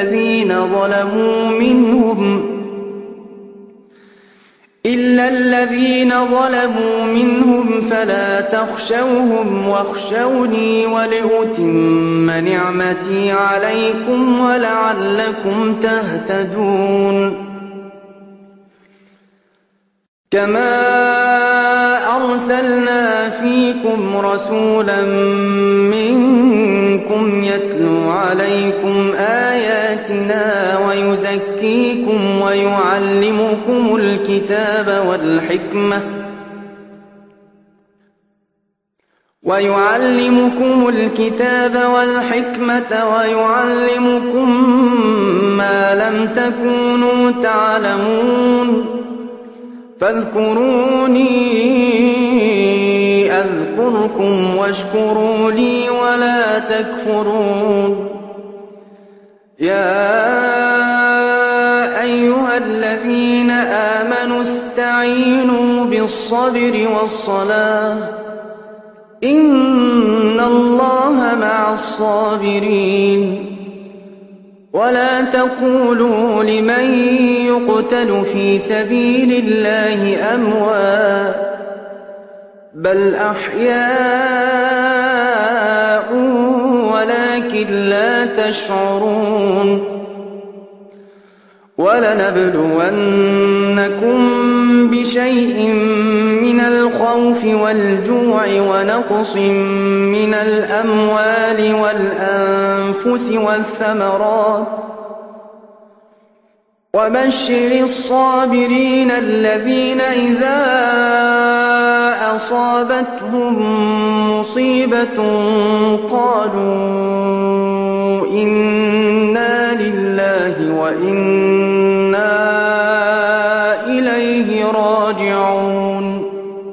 الذين ظلموا منهم فلا تخشوهم واخشوني ولأتم نعمتي عليكم ولعلكم تهتدون كما أرسلنا فيكم رسولا منكم يتلو عليكم آياتنا ويزكيكم ويعلمكم الكتاب والحكمة ويعلمكم ما لم تكونوا تعلمون فاذكروني أذكركم واشكروا لي ولا تكفرون يا أيها الذين آمنوا استعينوا بالصبر والصلاة إن الله مع الصابرين ولا تقولوا لمن يقتل في سبيل الله أموات بل أحياء ولكن لا تشعرون ولنبلونكم بشيء من الخوف والجوع ونقص من الأموال والأنفس والثمرات وبشر الصابرين الذين إذا أصابتهم مصيبة قالوا إنا لله وإنا إليه راجعون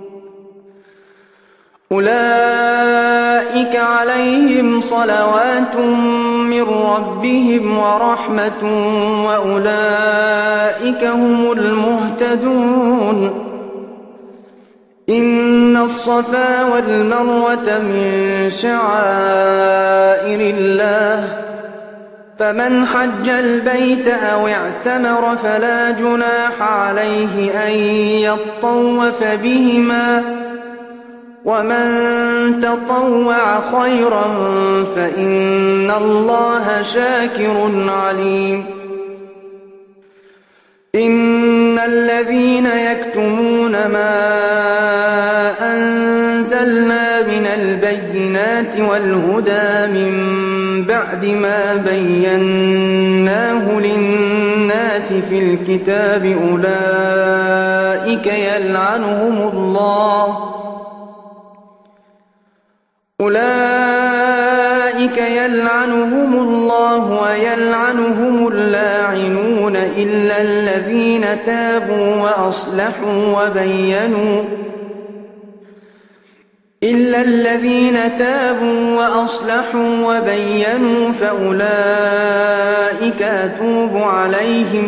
أولئك عليهم صلوات من ربهم ورحمة وأولئك هم المهتدون إن الصفا والمروة من شعائر الله فمن حج البيت أو اعتمر فلا جناح عليه أن يطوف بهما ومن تطوع خيرا فإن الله شاكر عليم إن الذين يكتمون ما أنزلنا من البينات والهدى من بعد ما بيناه للناس في الكتاب أولئك يلعنهم الله ويلعنهم اللاعنون إلا الذين تابوا وأصلحوا وبينوا فأولئك أتوب عليهم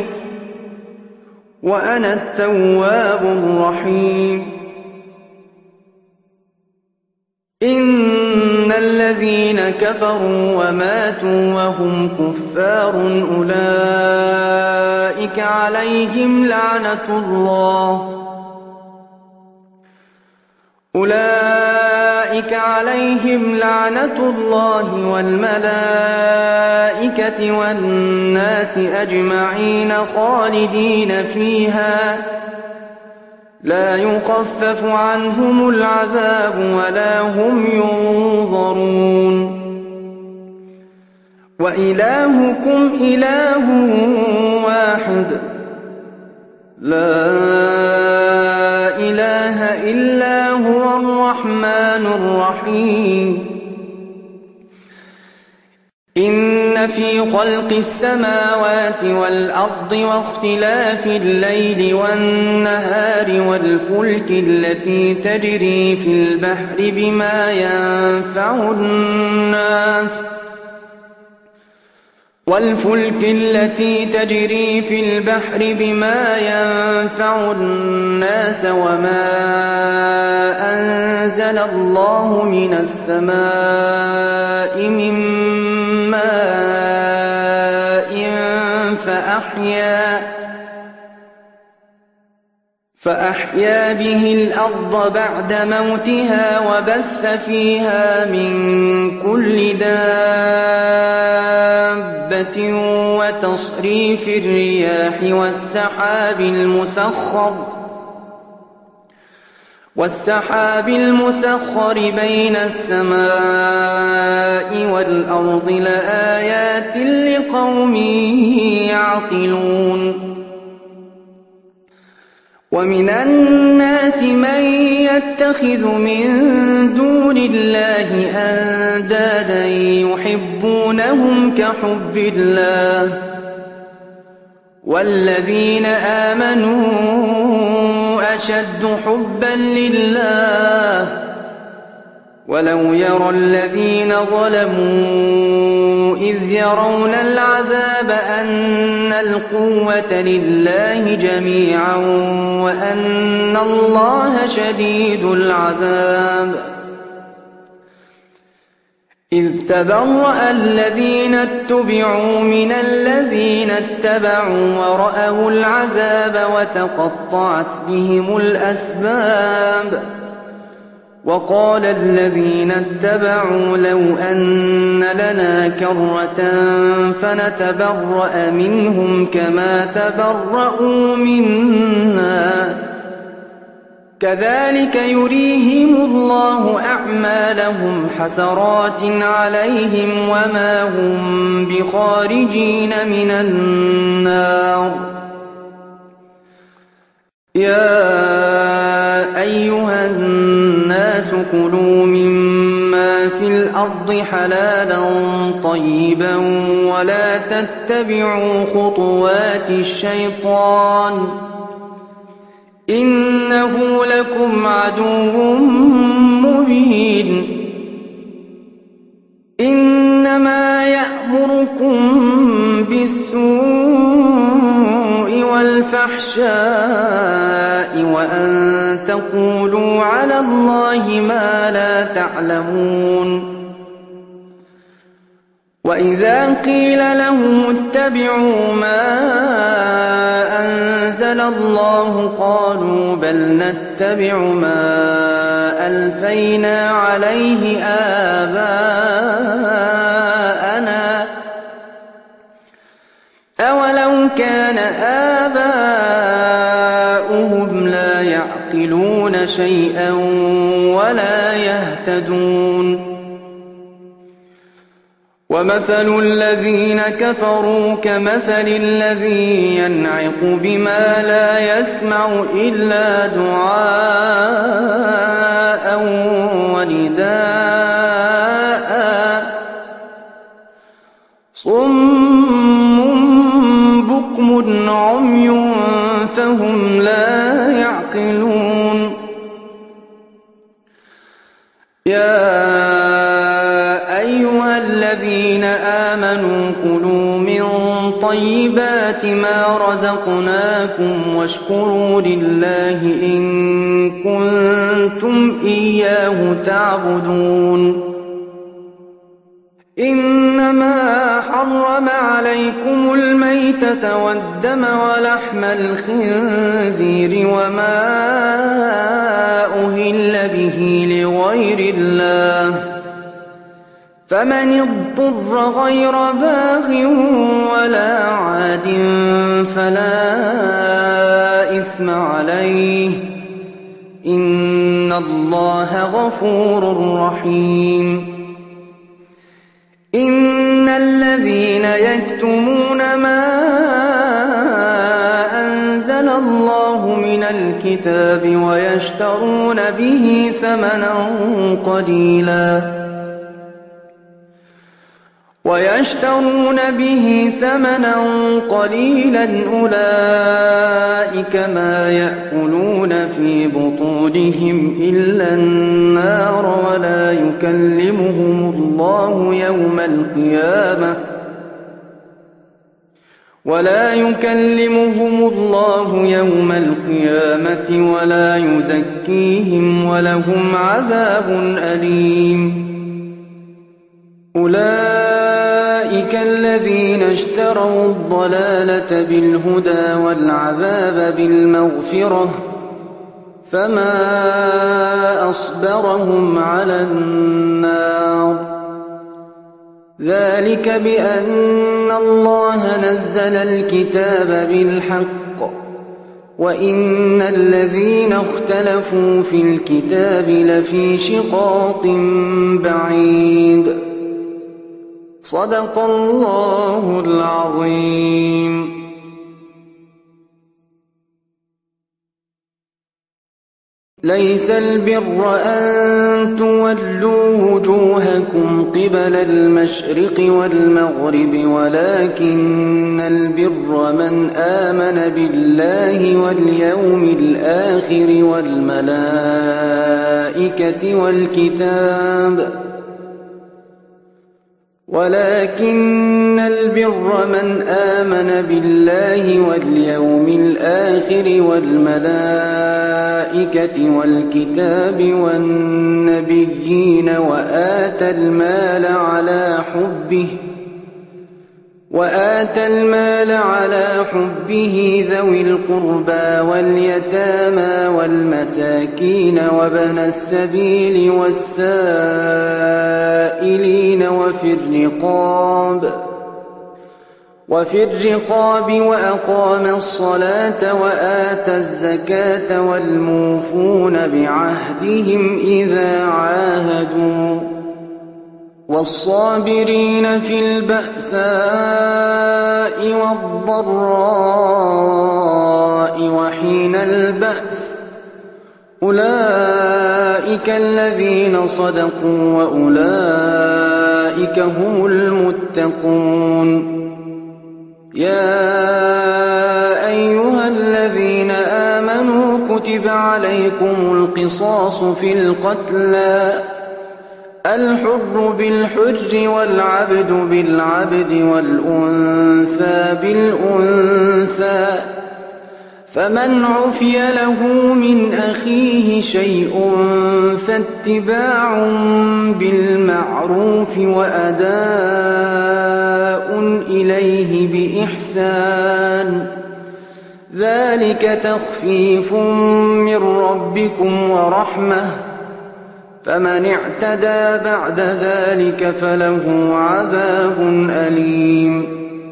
وأنا التواب الرحيم إن الذين كفروا وماتوا وهم كفار أولئك عليهم لعنة الله والملائكة والناس أجمعين خالدين فيها لا يخفف عنهم العذاب ولا هم ينظرون وإلهكم إله واحد لا إله إلا هو الرحمن الرحيم إن في خلق السماوات والأرض واختلاف الليل والنهار والفلك التي تجري في البحر بما ينفع الناس وما أنزل الله من السماء من ماء فأحيا به الأرض بعد موتها وبث فيها من كل دابة وتصريف الرياح والسحاب المسخر بين السماء والأرض لآيات لقوم يعقلون ومن الناس من يتخذ من دون الله أندادا يحبونهم كحب الله والذين آمنوا أشد حبا لله ولو يرى الذين ظلموا إذ يرون العذاب أن القوة لله جميعا وأن الله شديد العذاب إذ تبرأ الذين اتبعوا من الذين اتبعوا ورأوا العذاب وتقطعت بهم الأسباب وقال الذين اتبعوا لو أن لنا كرة فنتبرأ منهم كما تبرأوا منا كذلك يريهم الله أعمالهم حسرات عليهم وما هم بخارجين من النار يا أيها الناس كلوا مما في الأرض حلالا طيبا ولا تتبعوا خطوات الشيطان إنه لكم عدو مبين إنما يأمركم بالسوء والفحشاء وأن تقولوا على الله ما لا تعلمون وإذا قيل لهم اتبعوا ما أنزل الله قالوا بل نتبع ما ألفينا عليه آباءنا أولو كان آباؤهم لا يعقلون شيئا ولا يهتدون ومثل الذين كفروا كمثل الذي ينعق بما لا يسمع إلا دعاء ونداء صم بكم عمي فهم لا يعقلون يا أيها الذين آمنوا كلوا من طيبات ما رزقناكم واشكروا لله إن كنتم إياه تعبدون إنما حرم عليكم الميتة والدم ولحم الخنزير وما أهل به لغير الله فمن اضطر غير باغ ولا عاد فلا إثم عليه إن الله غفور رحيم إن الذين يكتمون ما أنزل الله من الكتاب ويشترون به ثمنا قليلا أولئك ما يأكلون في بطونهم إلا النار ولا يكلمهم الله يوم القيامة ولا يزكيهم ولهم عذاب أليم أولئك الذين اشتروا الضلالة بالهدى والعذاب بالمغفرة فما أصبرهم على النار ذلك بأن الله نزل الكتاب بالحق وإن الذين اختلفوا في الكتاب لفي شقاق بعيد صدق الله العظيم. ليس البر أن تولوا وجوهكم قبل المشرق والمغرب ولكن البر من آمن بالله واليوم الآخر والملائكة والكتاب ولكن البر من آمن بالله واليوم الآخر والملائكة والكتاب والنبيين وآتى المال على حبه ذوي القربى واليتامى والمساكين وابن السبيل والسائلين وفي الرقاب وأقام الصلاة وآتى الزكاة والموفون بعهدهم إذا عاهدوا والصابرين في البأساء والضراء وحين البأس أولئك الذين صدقوا وأولئك هم المتقون. يا أيها الذين آمنوا كتب عليكم القصاص في القتلى الحر بالحر والعبد بالعبد والأنثى بالأنثى فمن عفي له من أخيه شيء فاتباع بالمعروف بالمعروف وأداء إليه بإحسان ذلك تخفيف من ربكم ورحمة فمن اعتدى بعد ذلك فله عذاب أليم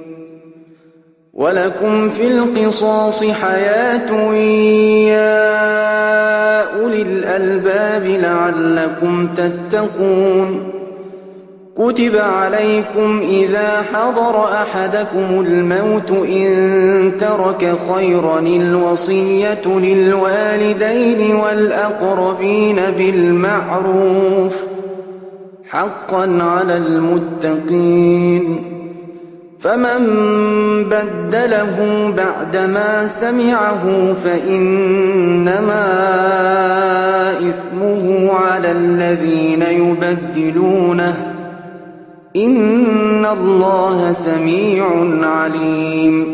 ولكم في القصاص حياة يا أولي الألباب لعلكم تتقون كتب عليكم إذا حضر أحدكم الموت إن ترك خيرا الوصية للوالدين والأقربين بالمعروف حقا على المتقين فمن بدله بعدما سمعه فإنما إثمه على الذين يبدلونه إن الله سميع عليم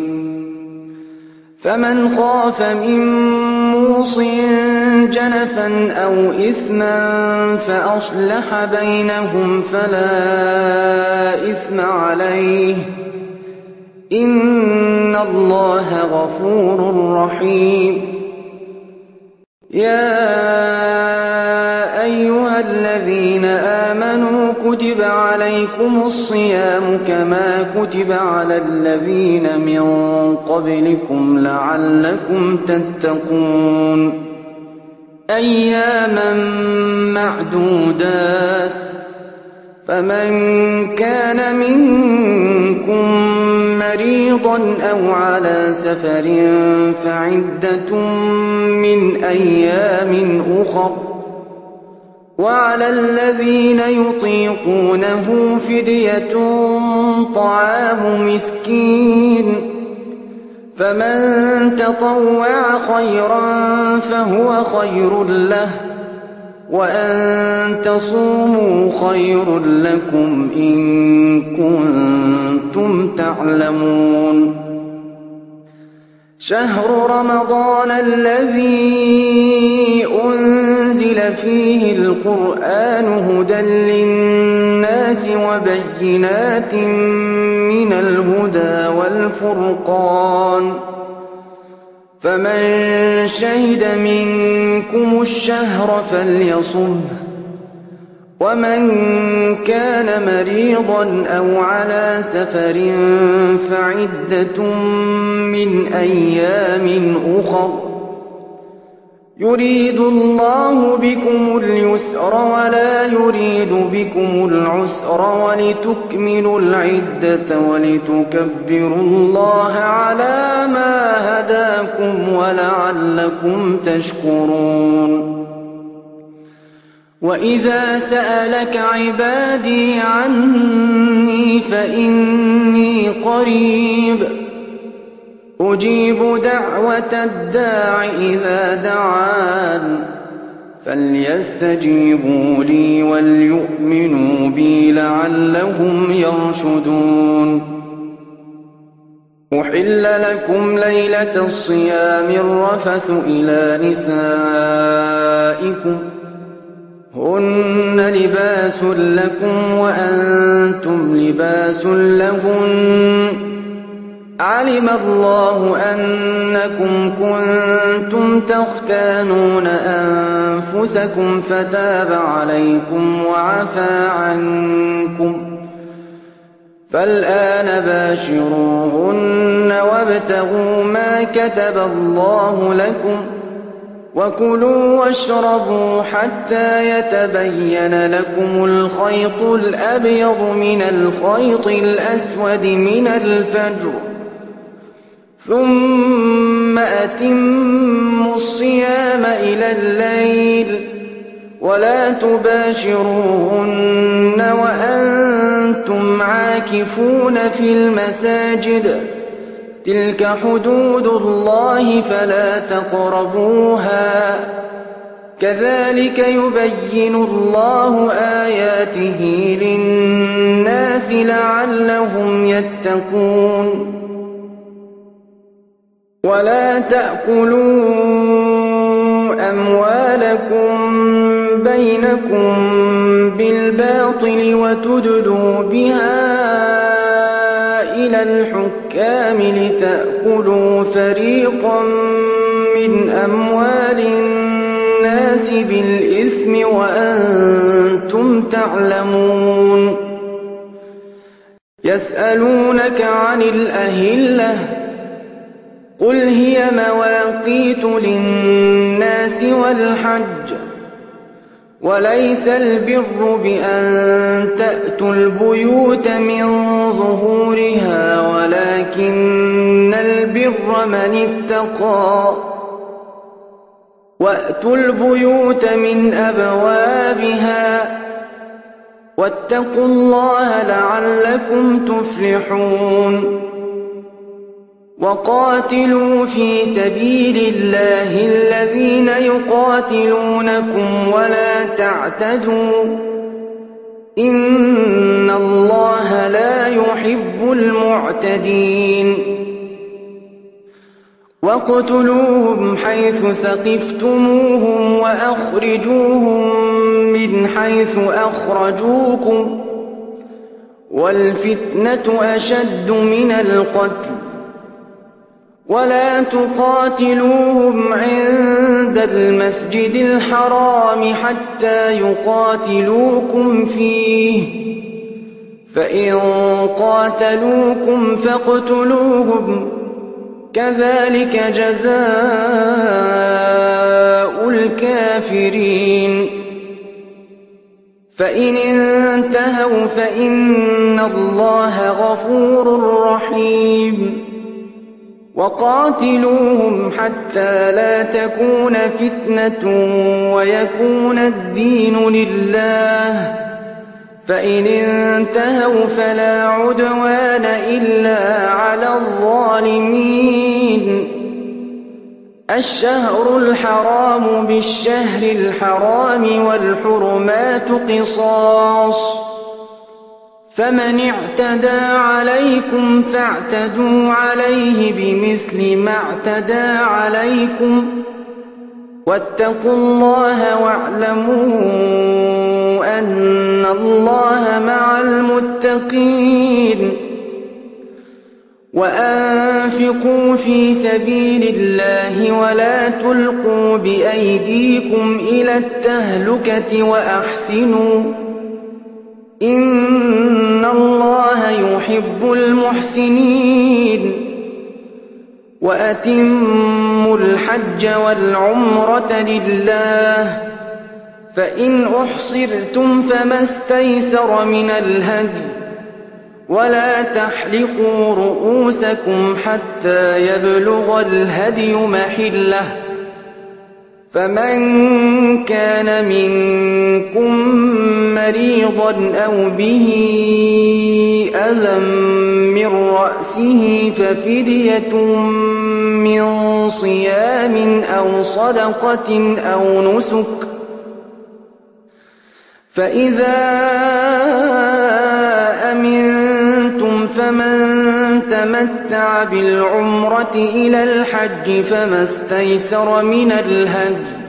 فمن خاف من موص جنفا أو إثما فأصلح بينهم فلا إثم عليه إن الله غفور رحيم يا أيها الذين آمنوا كتب عليكم الصيام كما كتب على الذين من قبلكم لعلكم تتقون أياما معدودات فمن كان منكم مريضا أو على سفر فعدة من أيام أخر وعلى الذين يطيقونه فدية طعام مسكين فمن تطوع خيرا فهو خير له وأن تصوموا خير لكم إن كنتم تعلمون شهر رمضان الذي أنزل فيه القرآن هدى للناس وبينات من الهدى والفرقان فمن شهد منكم الشهر فليصمه ومن كان مريضا أو على سفر فعدة من أيام أخر يريد الله بكم اليسر ولا يريد بكم العسر ولتكملوا العدة ولتكبروا الله على ما هداكم ولعلكم تشكرون وإذا سألك عبادي عني فإني قريب أجيب دعوة الداع إذا دعان فليستجيبوا لي وليؤمنوا بي لعلهم يرشدون أحل لكم ليلة الصيام الرفث إلى نسائكم هن لباس لكم وأنتم لباس لهن علم الله أنكم كنتم تختانون أنفسكم فتاب عليكم وعفى عنكم فالآن باشروهن وابتغوا ما كتب الله لكم وكلوا واشربوا حتى يتبين لكم الخيط الأبيض من الخيط الأسود من الفجر ثم أتموا الصيام إلى الليل ولا تباشروهن وأنتم عاكفون في المساجد تلك حدود الله فلا تقربوها كذلك يبين الله آياته للناس لعلهم يتقون ولا تأكلوا أموالكم بينكم بالباطل وتدلوا بها إلى الحكام لتأكلوا فريقا من أموال الناس بالإثم وأنتم تعلمون يسألونك عن الأهلة قل هي مواقيت للناس والحج وليس البر بأن تأتوا البيوت من ظهورها ولكن البر من اتقى وأتوا البيوت من أبوابها واتقوا الله لعلكم تفلحون وقاتلوا في سبيل الله الذين يقاتلونكم ولا تعتدوا إن الله لا يحب المعتدين واقتلوهم حيث ثقفتموهم وأخرجوهم من حيث أخرجوكم والفتنة أشد من القتل ولا تقاتلوهم عند المسجد الحرام حتى يقاتلوكم فيه فإن قاتلوكم فاقتلوهم كذلك جزاء الكافرين فإن انتهوا فإن الله غفور رحيم وقاتلوهم حتى لا تكون فتنة ويكون الدين لله فإن انتهوا فلا عدوان إلا على الظالمين الشهر الحرام بالشهر الحرام والحرمات قصاص فمن اعتدى عليكم فاعتدوا عليه بمثل ما اعتدى عليكم واتقوا الله واعلموا أن الله مع المتقين وأنفقوا في سبيل الله ولا تلقوا بأيديكم إلى التهلكة وأحسنوا إن الله يحب المحسنين وأتموا الحج والعمرة لله فإن أحصرتم فما استيسر من الهدي ولا تحلقوا رؤوسكم حتى يبلغ الهدي محله فمن كان منكم مريضا أو به أذى من رأسه ففدية من صيام أو صدقة أو نسك فإذا أمنتم فمن تمتع بالعمرة إلى الحج فما استيسر من الهدي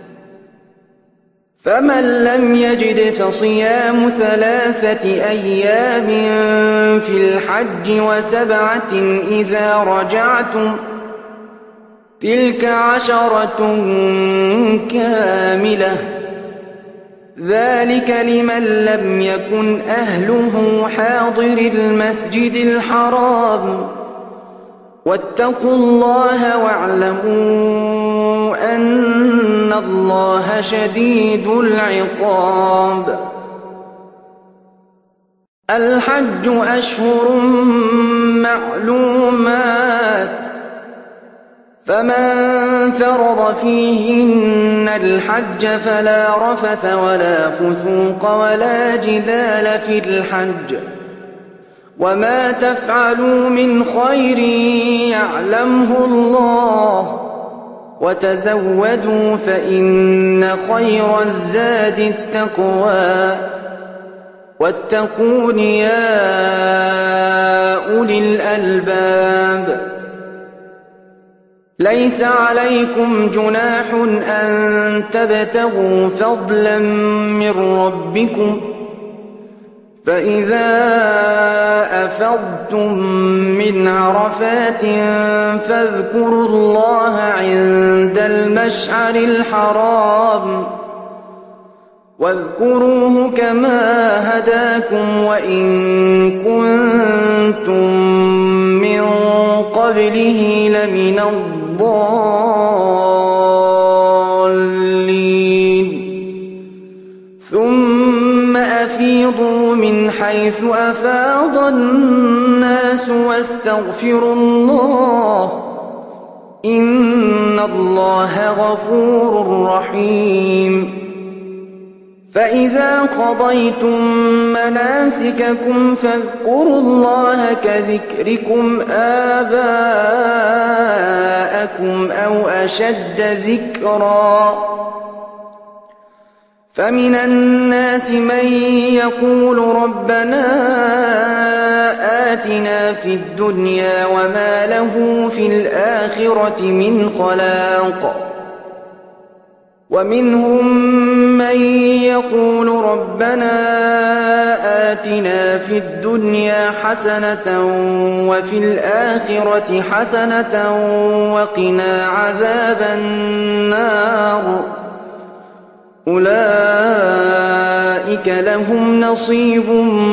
فمن لم يجد فصيام 3 أيام في الحج و7 إذا رجعتم تلك 10 كاملة ذلك لمن لم يكن أهله حاضر المسجد الحرام واتقوا الله واعلموا أن الله شديد العقاب الحج أشهر معلومات فمن فرض فيهن الحج فلا رفث ولا فسوق ولا جدال في الحج وما تفعلوا من خير يعلمه الله وتزودوا فإن خير الزاد التقوى واتقون يا أولي الألباب ليس عليكم جناح أن تبتغوا فضلا من ربكم فإذا أفضتم من عرفات فاذكروا الله عند المشعر الحرام واذكروه كما هداكم وإن كنتم من قبله لمن الضالين ثم أفيضوا من حيث أفاض الناس واستغفروا الله إن الله غفور رحيم فإذا قضيتم مناسككم فاذكروا الله كذكركم آباءكم أو أشد ذكرا فمن الناس من يقول ربنا آتنا في الدنيا وما له في الآخرة من خلاق ومنهم من يقول ربنا آتنا في الدنيا حسنة وفي الآخرة حسنة وقنا عذاب النار أولئك لهم نصيب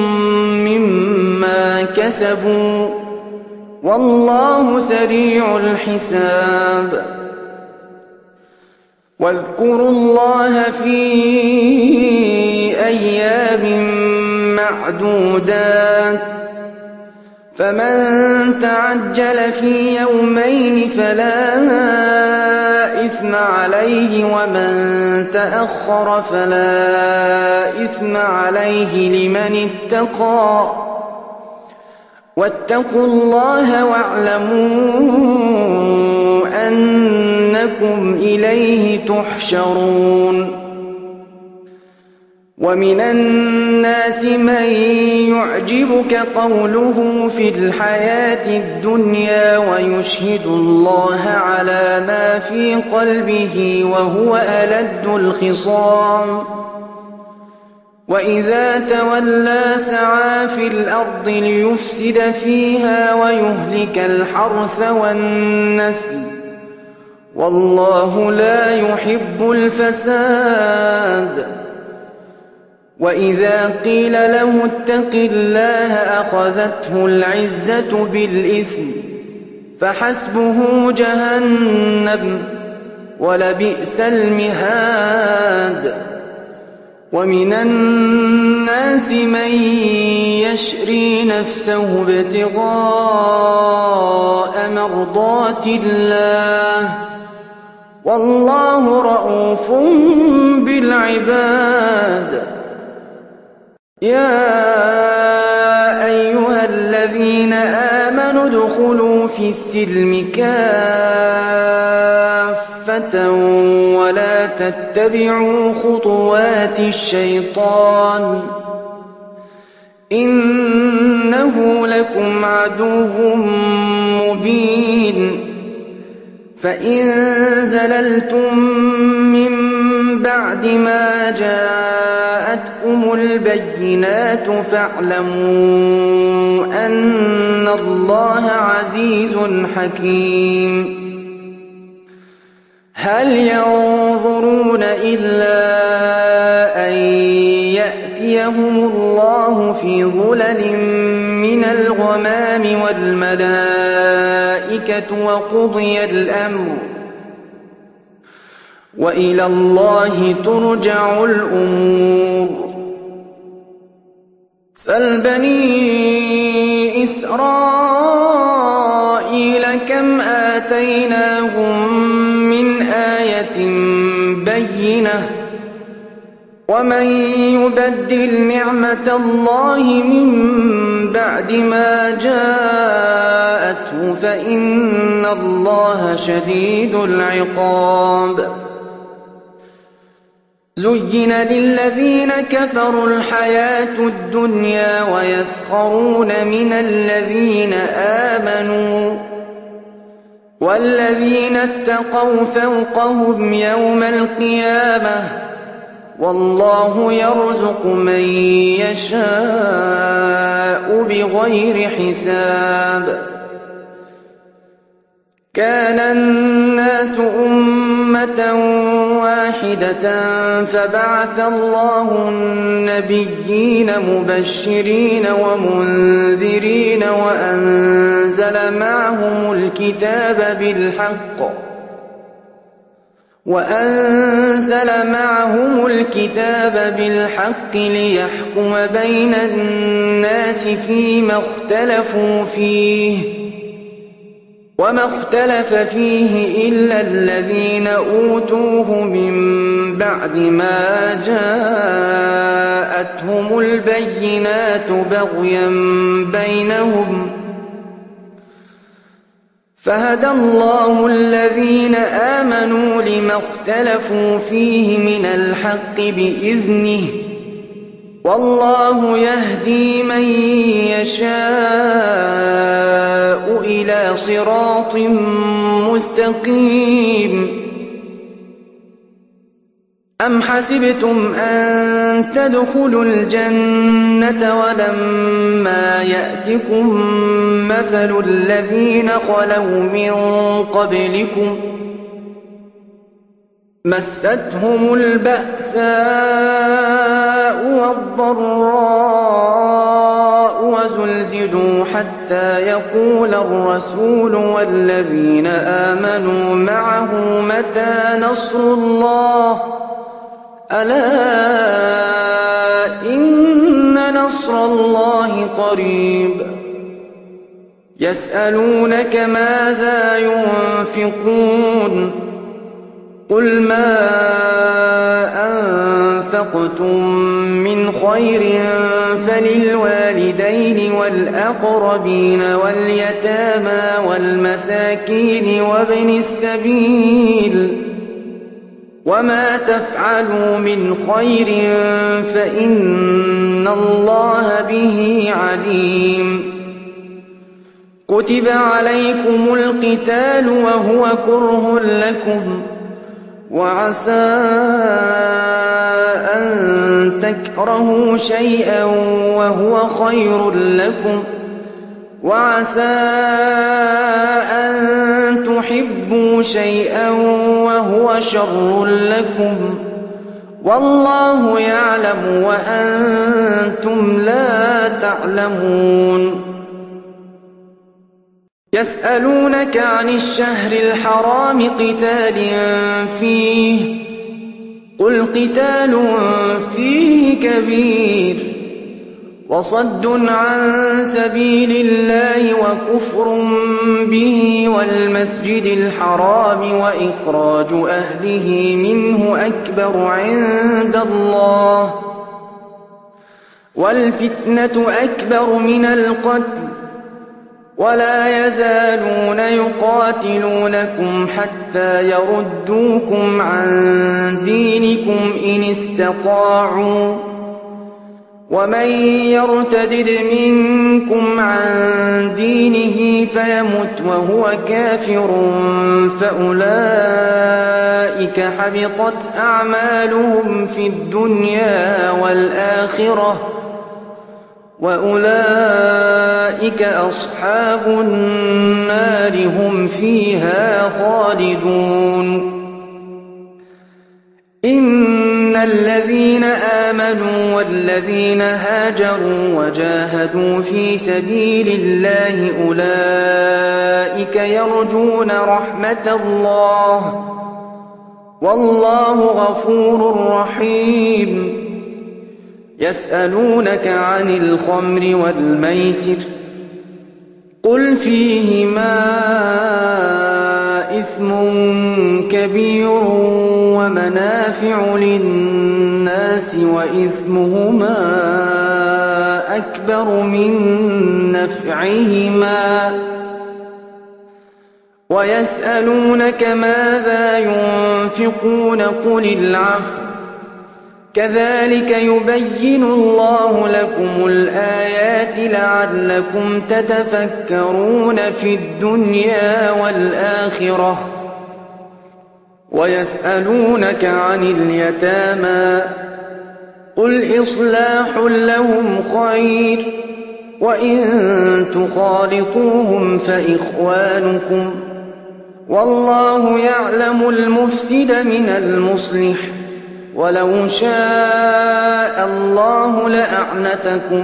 مما كسبوا والله سريع الحساب واذكروا الله في أيام معدودات فمن تعجل في يومين فلا إثم عليه ومن تأخر فلا إثم عليه لمن اتقى واتقوا الله واعلموا أنكم إليه تحشرون ومن الناس من يعجبك قوله في الحياة الدنيا ويشهد الله على ما في قلبه وهو ألد الخصام وإذا تولى سعى في الأرض ليفسد فيها ويهلك الحرث والنسل والله لا يحب الفساد وإذا قيل له اتق الله أخذته العزة بالإثم فحسبه جهنم ولبئس المهاد ومن الناس من يشري نفسه ابتغاء مرضات الله والله رؤوف بالعباد يا أيها الذين آمنوا ادخلوا في السلم كافة ولا تتبعوا خطوات الشيطان إنه لكم عدو مبين فإن زللتم من بعد ما جاءتكم البينات فاعلموا أن الله عزيز حكيم هل ينظرون إلا أن يأتيهم الله في ظلل من الغمام والملائكة وقضي الأمر وإلى الله ترجع الأمور سل بني إسرائيل كم آتيناهم من آية بينة ومن يبدل نعمة الله من بعد ما جاءته فإن الله شديد العقاب زين للذين كفروا الحياة الدنيا ويسخرون من الذين آمنوا والذين اتقوا فوقهم يوم القيامة والله يرزق من يشاء بغير حساب. كان الناس أمة واحدة فبعث الله النبيين مبشرين ومنذرين وأنزل معهم الكتاب بالحق ليحكم بين الناس فيما اختلفوا فيه وما اختلف فيه إلا الذين أوتوه من بعد ما جاءتهم البينات بغيا بينهم فهدى الله الذين آمنوا لما اختلفوا فيه من الحق بإذنه والله يهدي من يشاء إلى صراط مستقيم. أم حسبتم أن تدخلوا الجنة ولما يأتكم مثل الذين خلوا من قبلكم مستهم البأساء والضراء وزلزلوا حتى يقول الرسول والذين آمنوا معه متى نصر الله ألا إن نصر الله قريب. يسألونك ماذا ينفقون قل ما أنفقتم من خير فللوالدين والأقربين واليتامى والمساكين وابن السبيل وما تفعلوا من خير فإن الله به عليم. كتب عليكم القتال وهو كره لكم وعسى أن تكرهوا شيئا وهو خير لكم وعسى أن تحبوا شيئا وهو شر لكم والله يعلم وأنتم لا تعلمون. يسألونك عن الشهر الحرام قتال فيه قل قتال فيه كبير وصد عن سبيل الله وكفر به والمسجد الحرام وإخراج أهله منه أكبر عند الله والفتنة أكبر من القتل ولا يزالون يقاتلونكم حتى يردوكم عن دينكم إن استطاعوا ومن يرتدد منكم عن دينه فيمت وهو كافر فأولئك حبطت أعمالهم في الدنيا والآخرة وأولئك أصحاب النار هم فيها خالدون. إن الذين آمنوا والذين هاجروا وجاهدوا في سبيل الله أولئك يرجون رحمة الله والله غفور رحيم. يسألونك عن الخمر والميسر قل فيهما إثم كبير ومنافع للناس وإثمهما أكبر من نفعهما ويسألونك ماذا ينفقون قل العفو كذلك يبين الله لكم الآيات لعلكم تتفكرون في الدنيا والآخرة. ويسألونك عن اليتامى قل إصلاح لهم خير وإن تخالطوهم فإخوانكم والله يعلم المفسد من المصلح ولو شاء الله لأعنتكم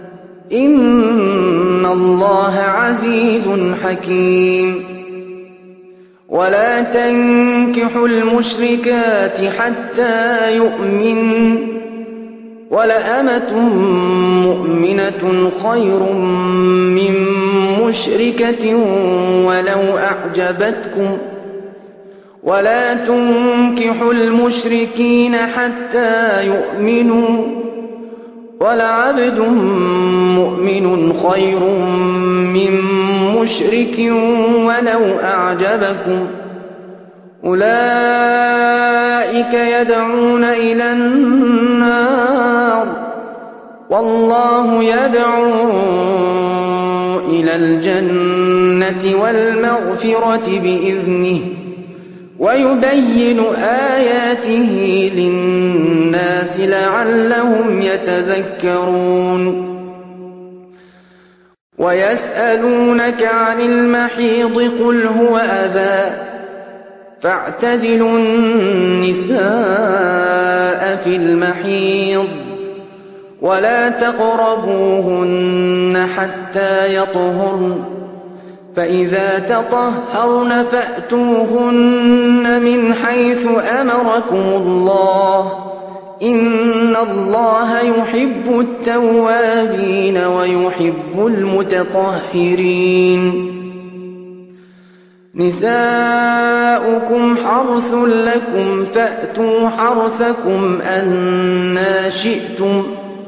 إن الله عزيز حكيم. ولا تنكحوا المشركات حتى يؤمنوا ولأمة مؤمنة خير من مشركة ولو أعجبتكم ولا تنكحوا المشركين حتى يؤمنوا ولعبد مؤمن خير من مشرك ولو أعجبكم أولئك يدعون إلى النار والله يدعو إلى الجنة والمغفرة بإذنه ويبين آياته للناس لعلهم يتذكرون. ويسألونك عن المحيض قل هو أذى فاعتزلوا النساء في المحيض ولا تقربوهن حتى يطهرن فإذا تطهرن فأتوهن من حيث أمركم الله إن الله يحب التوابين ويحب المتطهرين. نساؤكم حرث لكم فأتوا حرثكم أنى شئتم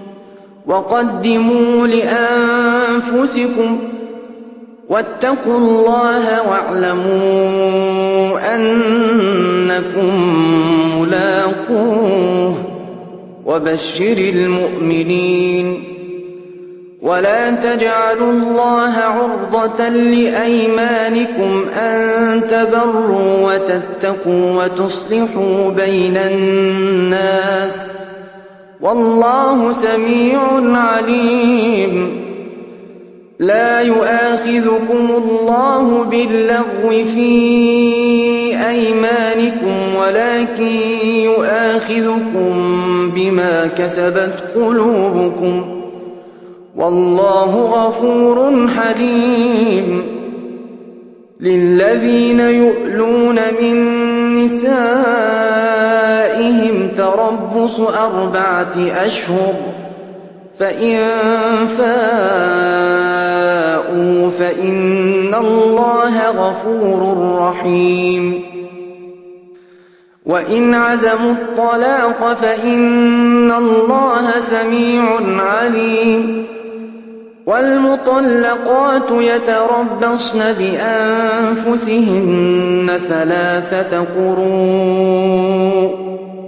وقدموا لأنفسكم واتقوا الله واعلموا أنكم ملاقوه وبشر المؤمنين. ولا تجعلوا الله عرضة لأيمانكم أن تبروا وتتقوا وتصلحوا بين الناس والله سميع عليم. لا يؤاخذكم الله باللغو في أيمانكم ولكن يؤاخذكم بما كسبت قلوبكم والله غفور حليم. للذين يؤلون من نسائهم تربص 4 أشهر فإن فاءوا فإن الله غفور رحيم. وإن عزموا الطلاق فإن الله سميع عليم. والمطلقات يتربصن بأنفسهن 3 قروء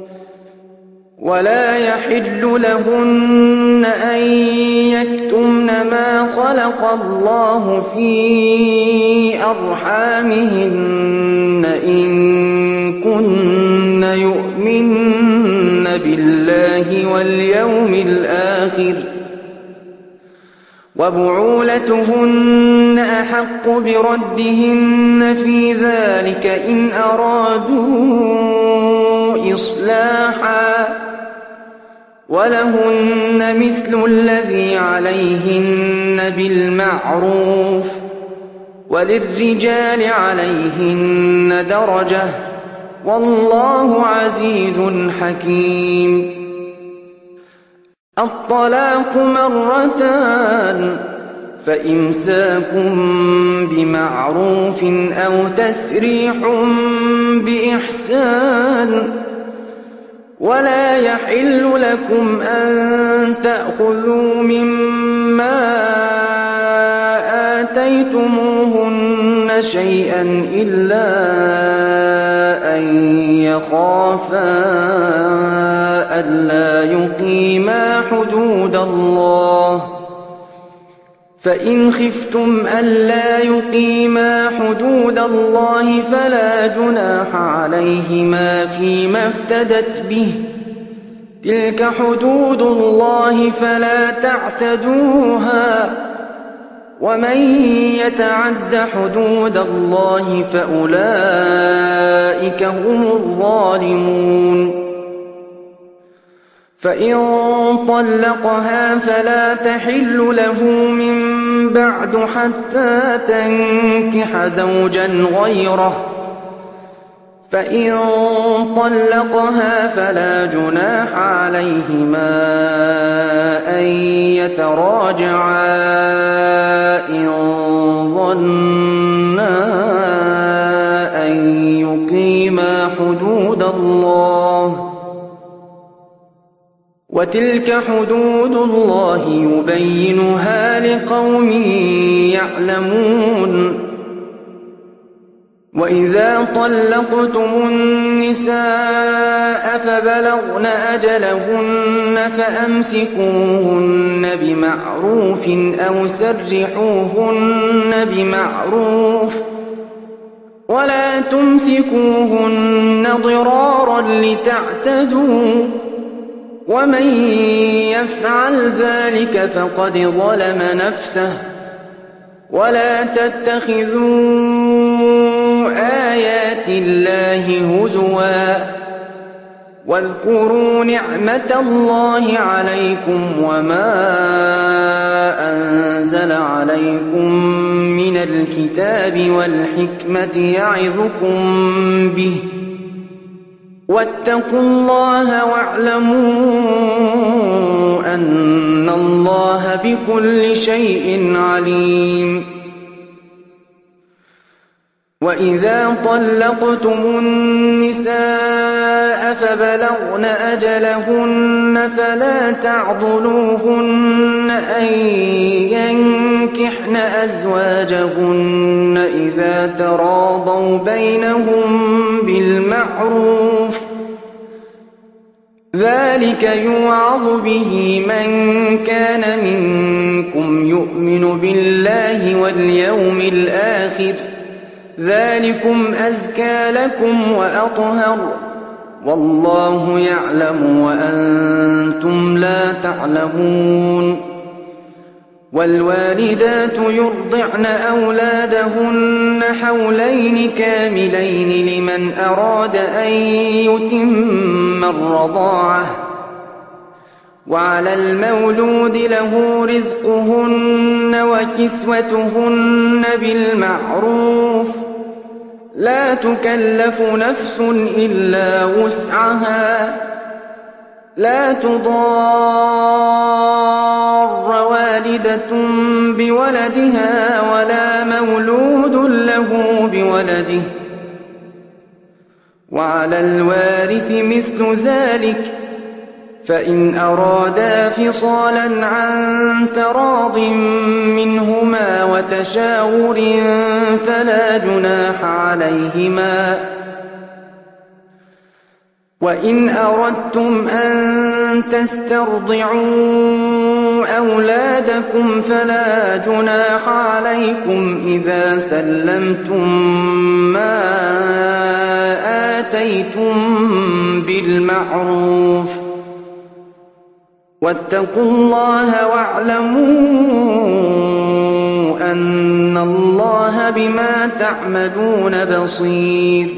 ولا يحل لهن أن يكتمن ما خلق الله في أرحامهن إن كن يؤمن بالله واليوم الآخر وبعولتهن أحق بردهن في ذلك إن أرادوا إصلاحا ولهن مثل الذي عليهن بالمعروف وللرجال عليهن درجة والله عزيز حكيم. الطلاق 2 فإمساك بمعروف أو تسريح بإحسان ولا يحل لكم أن تأخذوا مما آتيتموهن شيئا إلا أن يخافا ألا حدود الله فإن خفتم ألا يقيما حدود الله فلا جناح عليهما فيما افتدت به تلك حدود الله فلا تعتدوها ومن يتعد حدود الله فأولئك هم الظالمون فإن طلقها فلا تحل له من بعد حتى تنكح زوجا غيره فإن طلقها فلا جناح عليهما أن يتراجعا إن ظنا أن يقيما حدود الله وتلك حدود الله يبينها لقوم يعلمون وإذا طلقتم النساء فبلغن أجلهن فأمسكوهن بمعروف أو سرحوهن بمعروف ولا تمسكوهن ضرارا لتعتدوا ومن يفعل ذلك فقد ظلم نفسه ولا تتخذوا آيات الله هزوا واذكروا نعمة الله عليكم وما أنزل عليكم من الكتاب والحكمة يعظكم به واتقوا الله واعلموا أن الله بكل شيء عليم وإذا طلقتم النساء فبلغن أجلهن فلا تعضلوهن أن ينكحن أزواجهن إذا تراضوا بينهم بالمعروف ذلك يوعظ به من كان منكم يؤمن بالله واليوم الآخر ذلكم أزكى لكم وأطهر والله يعلم وأنتم لا تعلمون والوالدات يرضعن أولادهن حولين كاملين لمن أراد أن يتم الرضاعة وعلى المولود له رزقهن وكسوتهن بالمعروف لا تكلف نفس إلا وسعها لا تضار والدة بولدها ولا مولود له بولده وعلى الوارث مثل ذلك فإن أرادا فصالا عن تراض منهما وتشاور فلا جناح عليهما وإن أردتم أن تسترضعوا أولادكم فلا جناح عليكم إذا سلمتم ما آتيتم بالمعروف واتقوا الله واعلموا أن الله بما تعملون بصير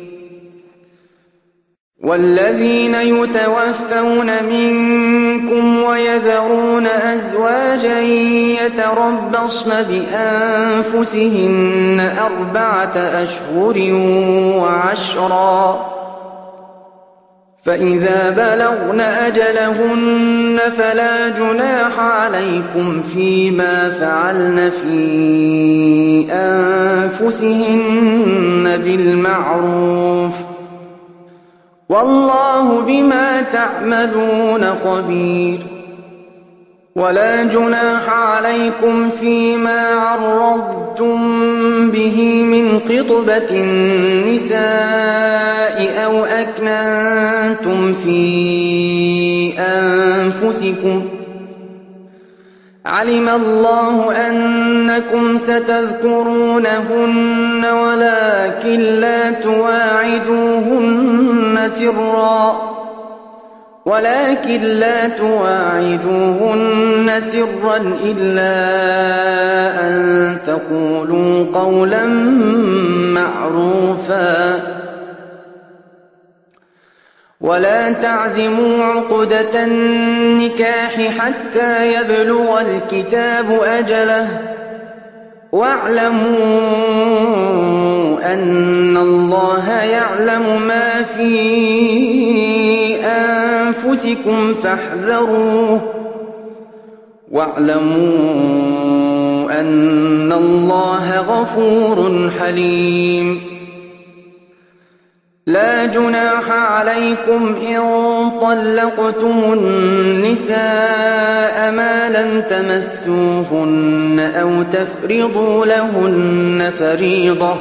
والذين يتوفون منكم ويذرون أزواجا يتربصن بأنفسهن 4 أشهر وعشرا فإذا بلغن أجلهن فلا جناح عليكم فيما فعلن في أنفسهن بالمعروف والله بما تعملون خبير ولا جناح عليكم فيما عرضتم به من خطبة النساء أو أكننتم في أنفسكم أنفسكم علم الله أنكم ستذكرونهن ولكن لا تواعدوهن سرا إلا أن تقولوا قولا معروفا ولا تعزموا عقدة النكاح حتى يبلغ الكتاب أجله واعلموا أن الله يعلم ما في أنفسكم فاحذروه واعلموا أن الله غفور حليم لا جناح عليكم إن طلقتم النساء ما لم تمسوهن أو تفرضوا لهن فريضة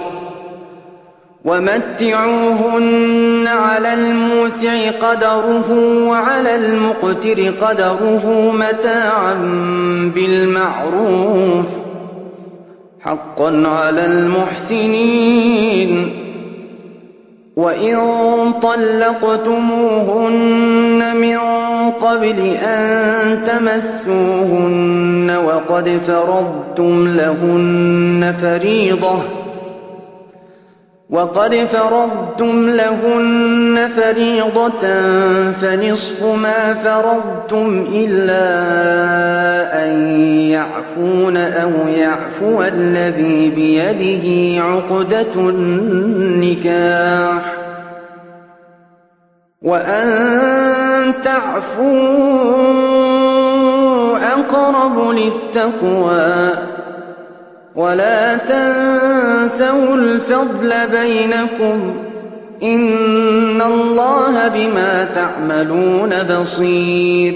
ومتعوهن على الموسع قدره وعلى المقتر قدره متاعا بالمعروف حقا على المحسنين وإن طلقتموهن من قبل أن تمسوهن وقد فرضتم لهن فريضة فنصف ما فرضتم إلا أن يعفون أو يعفو الذي بيده عقدة النكاح وأن تعفوا أقرب للتقوى ولا تنسوا الفضل بينكم إن الله بما تعملون بصير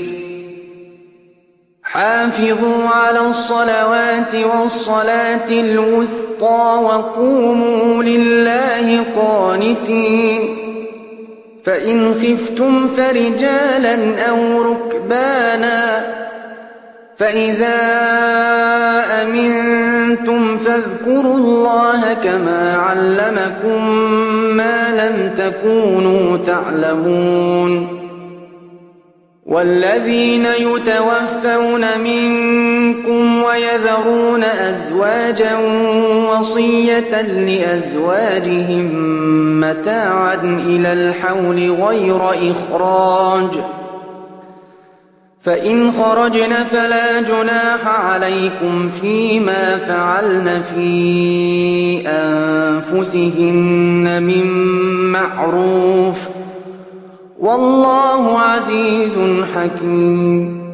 حافظوا على الصلوات والصلاة الوسطى وقوموا لله قانتين فإن خفتم فرجالا أو ركبانا فإذا أمنتم فاذكروا الله كما علمكم ما لم تكونوا تعلمون والذين يتوفون منكم ويذرون أزواجا وصية لأزواجهم متاعا إلى الحول غير إخراج فإن خرجن فلا جناح عليكم فيما فعلن في أنفسهن من معروف والله عزيز حكيم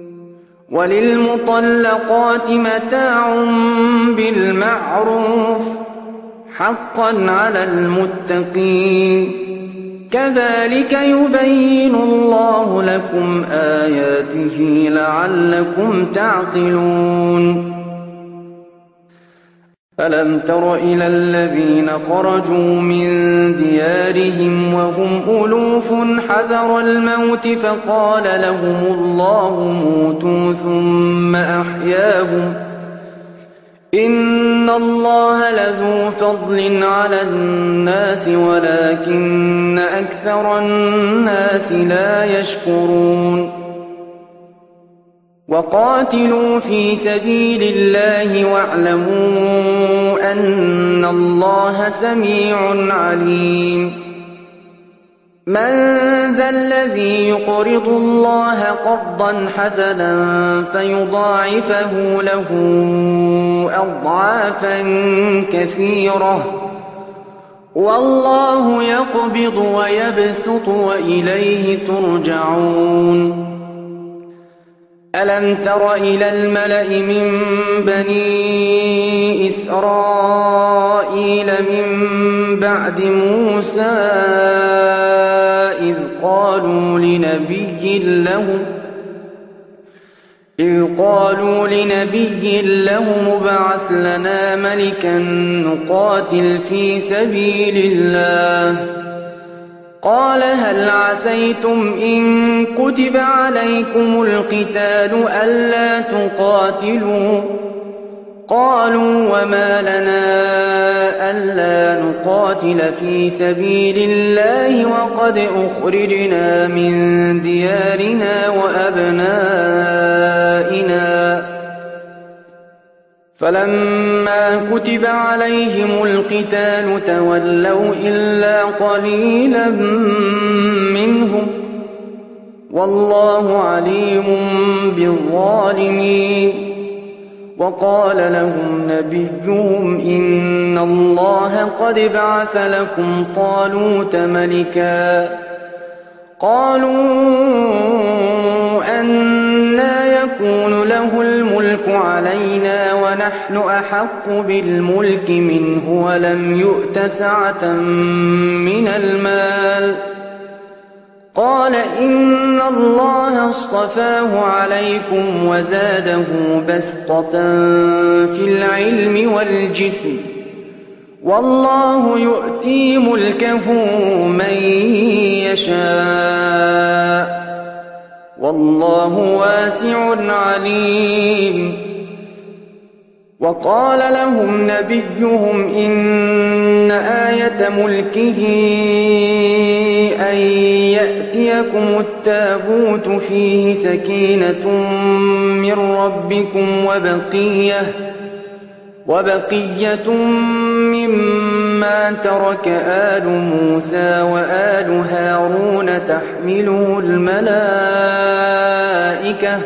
وللمطلقات متاع بالمعروف حقا على المتقين كذلك يبين الله لكم آياته لعلكم تعقلون ألم تر إلى الذين خرجوا من ديارهم وهم ألوف حذر الموت فقال لهم الله موتوا ثم أحياهم إن الله لذو فضل على الناس ولكن أكثر الناس لا يشكرون وقاتلوا في سبيل الله واعلموا أن الله سميع عليم من ذا الذي يقرض الله قرضا حسنا فيضاعفه له أضعافا كثيرة والله يقبض ويبسط وإليه ترجعون ألم تر إلى الملأ من بني إسرائيل من بعد موسى إذ قالوا لنبي له ابعث لنا ملكا نقاتل في سبيل الله قال هل عسيتم إن كتب عليكم القتال ألا تقاتلوا قالوا وما لنا ألا نقاتل في سبيل الله وقد أخرجنا من ديارنا وأبنائنا فلما كتب عليهم القتال تولوا إلا قليلا منهم والله عليم بالظالمين وقال لهم نبيهم إن الله قد بعث لكم طالوت ملكا قالوا أنى يكون له الملك علينا ونحن أحق بالملك منه ولم يؤت سعة من المال قال إن الله اصطفاه عليكم وزاده بسطة في العلم والجسم والله يؤتي ملكه من يشاء والله واسع عليم وقال لهم نبيهم إن آية ملكه أن يأتيكم التابوت فيه سكينة من ربكم وبقية مما ترك آل موسى وآل هارون تحمله الملائكة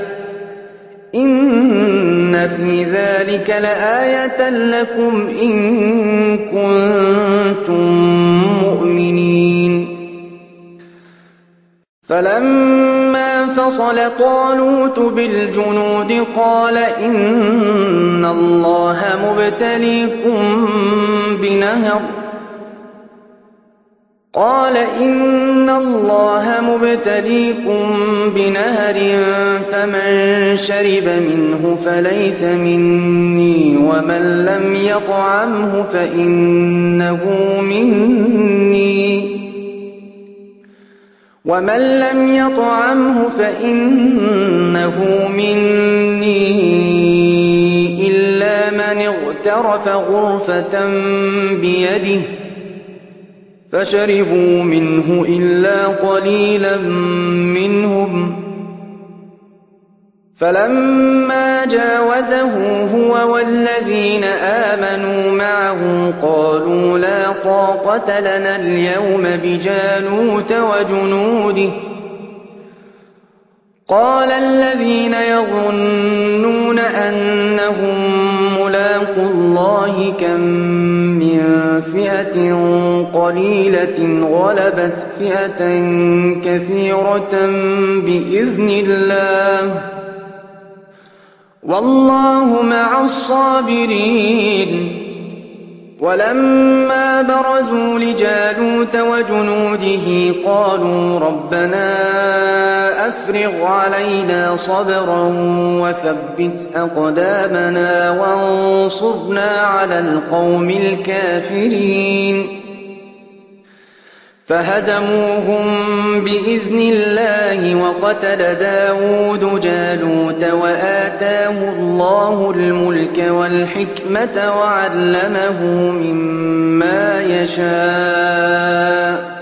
إن في ذلك لآية لكم إن كنتم مؤمنين فلما فصل طالوت بالجنود قال إن الله مبتليكم بنهر فمن شرب منه فليس مني ومن لم يطعمه فإنه مني إلا من اغترف غرفة بيده فشربوا منه إلا قليلا منهم فلما جاوزه هو والذين آمنوا معه قالوا لا طاقة لنا اليوم بجالوت وجنوده قال الذين يظنون أنهم ملاقو الله كم من فئة قليلة غلبت فئة كثيرة بإذن الله والله مع الصابرين ولما برزوا لجالوت وجنوده قالوا ربنا أفرغ علينا صبرا وثبت أقدامنا وانصرنا على القوم الكافرين فهزموهم بإذن الله وقتل داود جالوت وآتاه الله الملك والحكمة وعلمه مما يشاء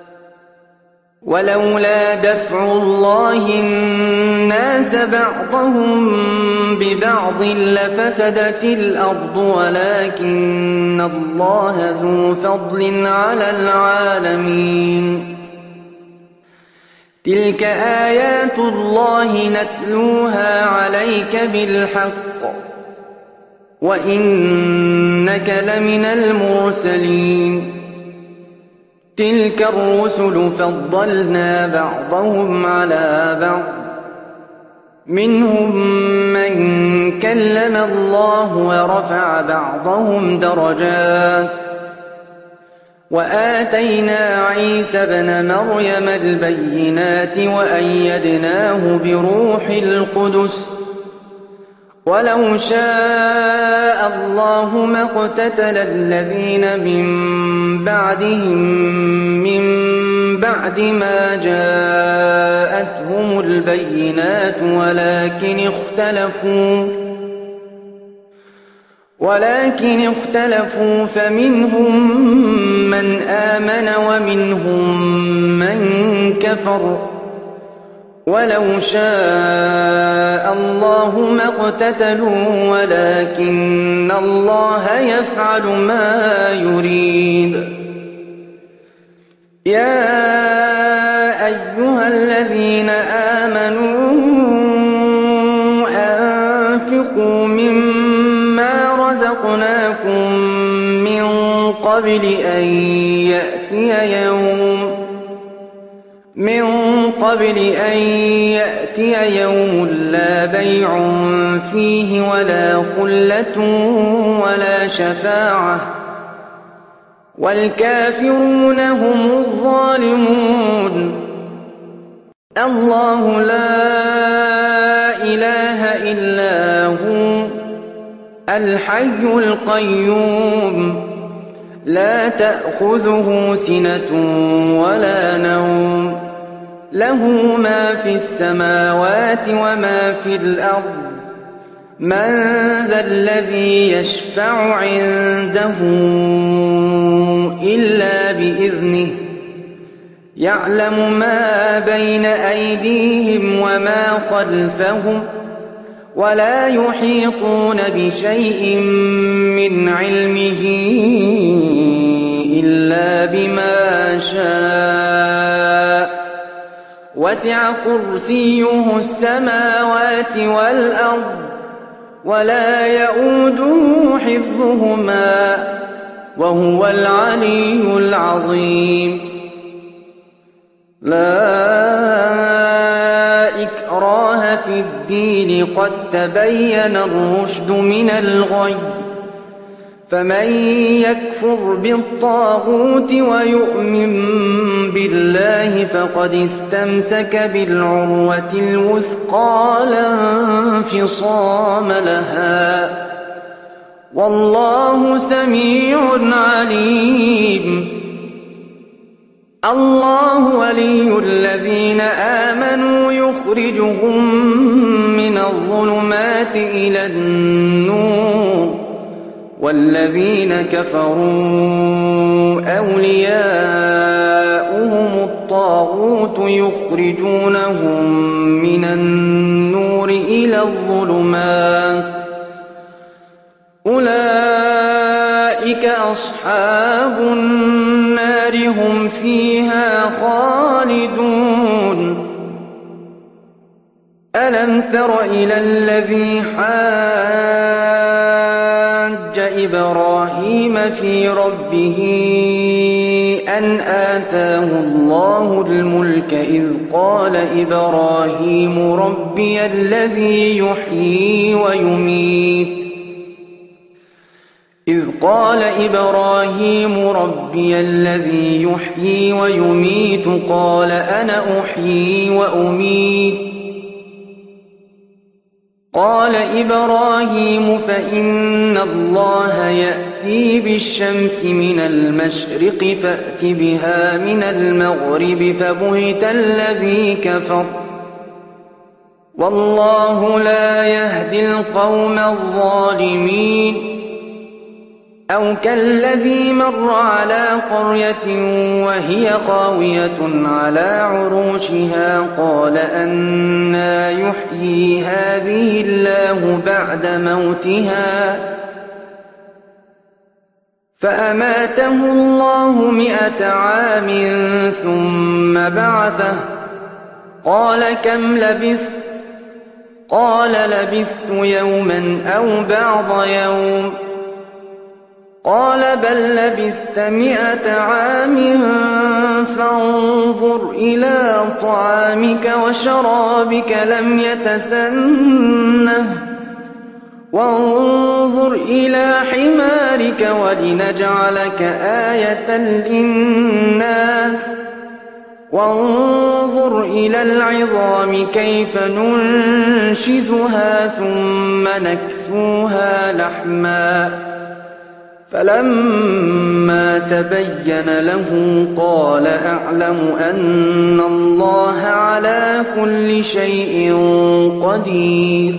ولولا دفع الله الناس بعضهم ببعض لفسدت الأرض ولكن الله ذو فضل على العالمين تلك آيات الله نتلوها عليك بالحق وإنك لمن المرسلين تلك الرسل فضلنا بعضهم على بعض منهم من كلم الله ورفع بعضهم درجات وآتينا عيسى ابن مريم البينات وأيدناه بروح القدس ولو شاء الله ما اقتتل الذين من بعدهم من بعد ما جاءتهم البينات ولكن اختلفوا فمنهم من آمن ومنهم من كفر ولو شاء الله ما اقتتلوا ولكن الله يفعل ما يريد. يا أيها الذين آمنوا أنفقوا مما رزقناكم من قبل أن يأتي يوم لا بيع فيه ولا خلة ولا شفاعة والكافرون هم الظالمون. الله لا إله إلا هو الحي القيوم لا تأخذه سنة ولا نوم له ما في السماوات وما في الأرض من ذا الذي يشفع عنده إلا بإذنه يعلم ما بين أيديهم وما خلفهم ولا يحيطون بشيء من علمه إلا بما شاء وسع كرسيه السماوات والأرض ولا يؤوده حفظهما وهو العلي العظيم. لا إكراه في الدين قد تبين الرشد من الغي فمن يكفر بالطاغوت ويؤمن بالله فقد استمسك بالعروة الوثقى لا انفصام لها والله سميع عليم. الله ولي الذين آمنوا يخرجهم من الظلمات إلى النور والذين كفروا أولياؤهم الطاغوت يخرجونهم من النور إلى الظلمات أولئك أصحاب النار هم فيها خالدون. ألم تر إلى الذي حاج إبراهيم في ربه أن آتاه الله الملك إذ قال إبراهيم ربي الذي يحيي ويميت قال أنا أحيي وأميت قال إبراهيم فإن الله يأتي بالشمس من المشرق فأت بها من المغرب فبهت الذي كفر والله لا يهدي القوم الظالمين. أو كالذي مر على قرية وهي خاوية على عروشها قال أنى يحيي هذه الله بعد موتها فأماته الله 100 عام ثم بعثه قال كم لبثت قال لبثت يوما أو بعض يوم قال بل لبثت 100 عام فانظر إلى طعامك وشرابك لم يتسنه وانظر إلى حمارك ولنجعلك آية للناس وانظر إلى العظام كيف ننشزها ثم نكسوها لحما فلما تبين له قال أعلم أن الله على كل شيء قدير.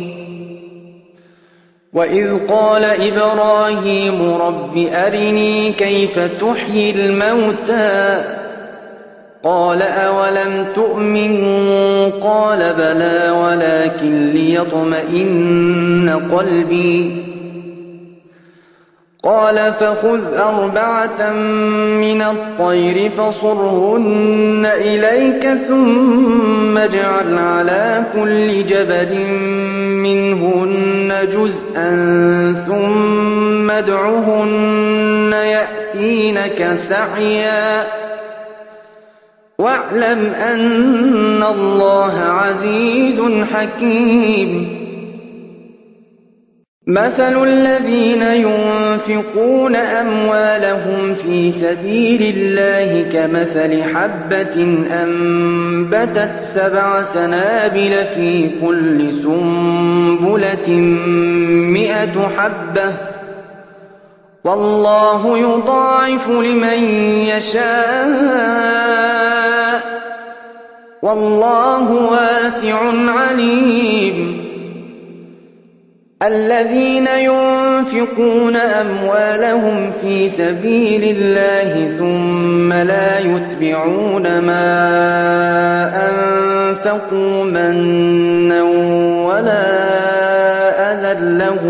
وإذ قال إبراهيم رب أرني كيف تحيي الموتى قال أولم تؤمن قال بلى ولكن ليطمئن قلبي قال فخذ 4 من الطير فصرهن إليك ثم اجعل على كل جبل منهن جزءا ثم ادعهن يأتينك سعيا واعلم أن الله عزيز حكيم. مثل الذين ينفقون أموالهم في سبيل الله كمثل حبة أنبتت 7 سنابل في كل سنبلة 100 حبة والله يضاعف لمن يشاء والله واسع عليم. الذين ينفقون أموالهم في سبيل الله ثم لا يتبعون ما أنفقوا منا ولا أذى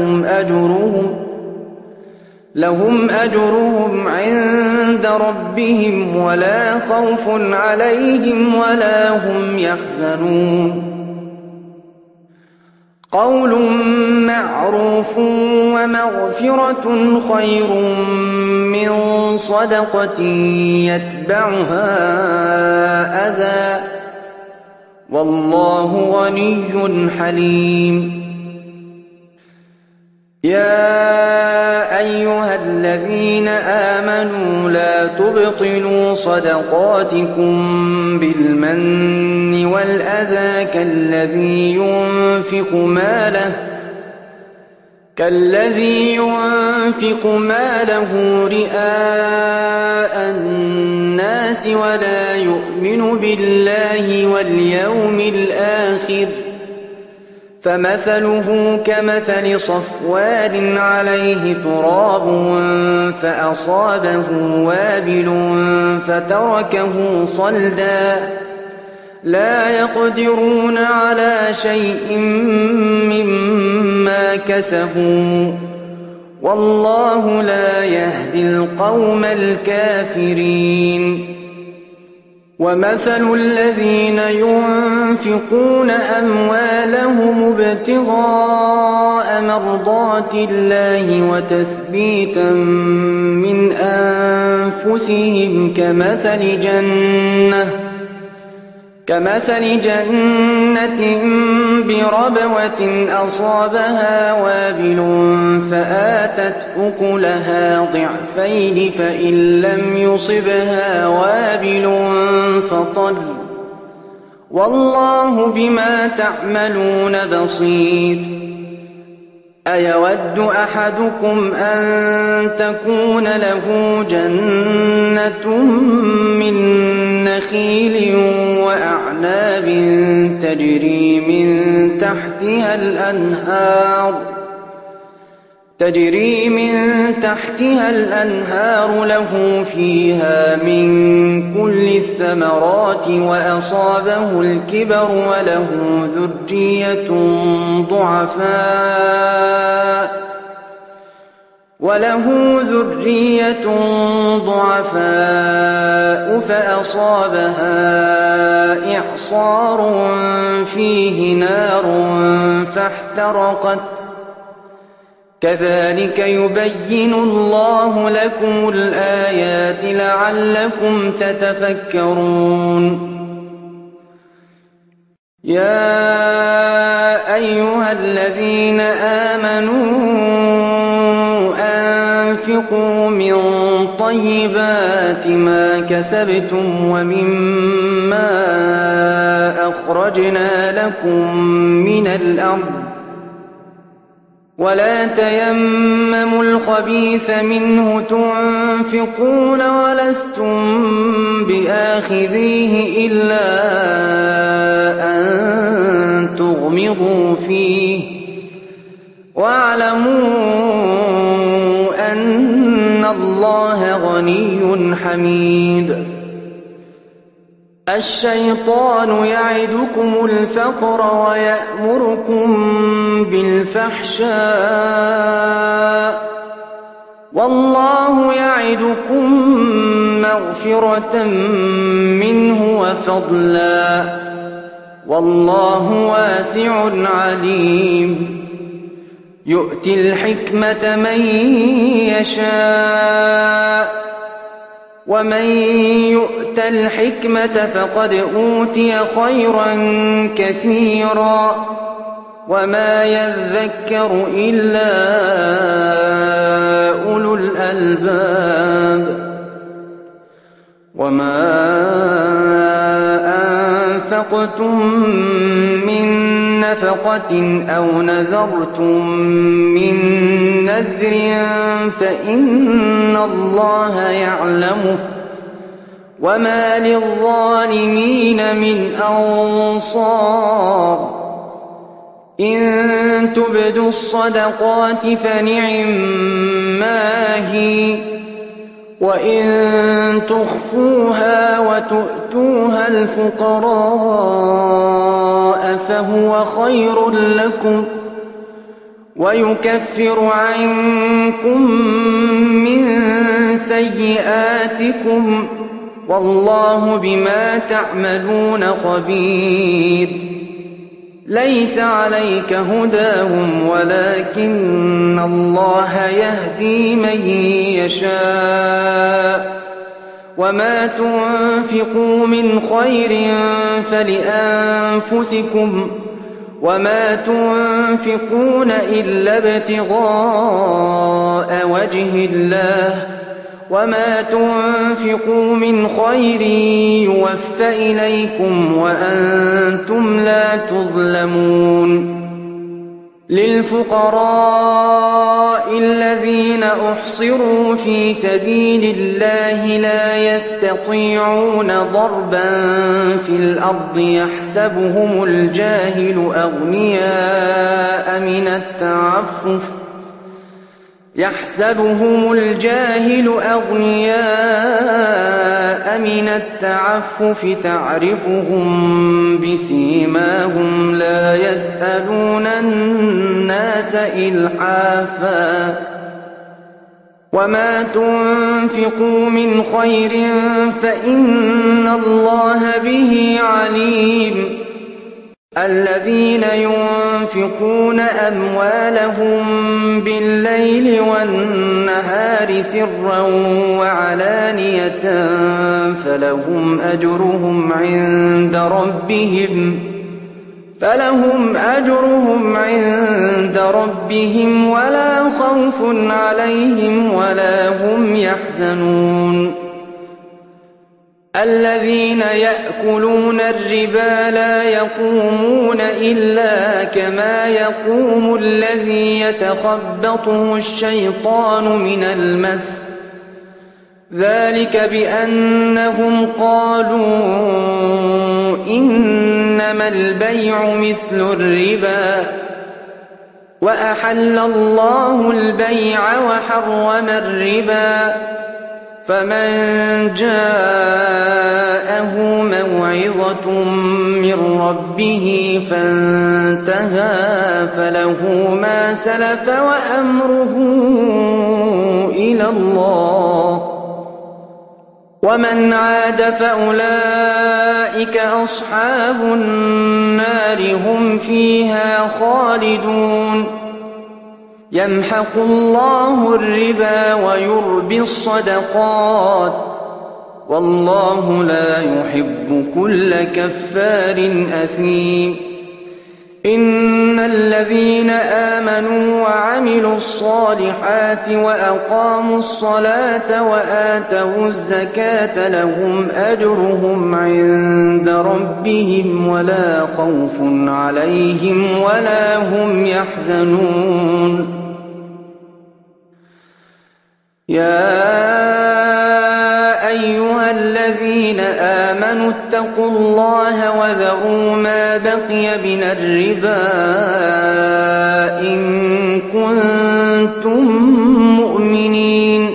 لهم أجرهم عند ربهم ولا خوف عليهم ولا هم يحزنون. قول معروف ومغفرة خير من صدقة يتبعها أذى والله غني حليم. يا أيها الذين آمنوا لا تبطلوا صدقاتكم بالمن والأذى كالذي ينفق ماله رئاء الناس ولا يؤمن بالله واليوم الآخر فمثله كمثل صفوان عليه تراب فأصابه وابل فتركه صلدا لا يقدرون على شيء مما كسبوا والله لا يهدي القوم الكافرين. ومثل الذين ينفقون أموالهم ابتغاء مرضات الله وتثبيتا من أنفسهم كمثل جنة بربوة أصابها وابل فآتت أكلها ضعفين فإن لم يصبها وابل فطل والله بما تعملون بصير. أيود أحدكم أن تكون له جنة من نخيل وأعناب تجري من تحتها الأنهار له فيها من كل الثمرات وأصابه الكبر وله ذرية ضعفاء فأصابها إعصار فيه نار فاحترقت كذلك يبين الله لكم الآيات لعلكم تتفكرون. يا أيها الذين آمنوا أنفقوا من طيبات ما كسبتم ومما أخرجنا لكم من الأرض ولا تيمموا الخبيث منه تنفقون ولستم بآخذيه إلا أن تغمضوا فيه واعلموا أن الله غني حميد. الشيطان يعدكم الفقر ويأمركم بالفحشاء والله يعدكم مغفرة منه وفضلا والله واسع عليم. يؤتي الحكمة من يشاء ومن يؤت الحكمة فقد أوتي خيرا كثيرا وما يذكر إلا أولو الألباب. وما أنفقتم من نفقة أو نذرتم من نذر فإن الله يعلمه وما للظالمين من أنصار. إن تبدوا الصدقات فنعما هي وإن تخفوها وتؤتوها الفقراء فهو خير لكم ويكفر عنكم من سيئاتكم والله بما تعملون خبير. ليس عليك هداهم ولكن الله يهدي من يشاء وما تنفقوا من خير فلأنفسكم وما تنفقون إلا ابتغاء وجه الله وما تنفقوا من خير يوفى إليكم وأنتم لا تظلمون. للفقراء الذين أحصروا في سبيل الله لا يستطيعون ضربا في الأرض يحسبهم الجاهل أغنياء من التعفف تعرفهم بسيماهم لا يسألون الناس إلحافا وما تنفقوا من خير فإن الله به عليم. الذين ينفقون أموالهم بالليل والنهار سرا وعلانية فلهم أجرهم عند ربهم ولا خوف عليهم ولا هم يحزنون. الذين يأكلون الربا لا يقومون إلا كما يقوم الذي يتخبطه الشيطان من المس ذلك بأنهم قالوا إنما البيع مثل الربا وأحل الله البيع وحرم الربا فمن جاءه موعظة من ربه فانتهى فله ما سلف وأمره إلى الله ومن عاد فأولئك أصحاب النار هم فيها خالدون. يمحق الله الربا ويربي الصدقات والله لا يحب كل كفار أثيم. إن الذين آمنوا وعملوا الصالحات وأقاموا الصلاة وآتوا الزكاة لهم أجرهم عند ربهم ولا خوف عليهم ولا هم يحزنون يا أيها الذين آمنوا اتقوا الله وذروا ما بقي من الربا إن كنتم مؤمنين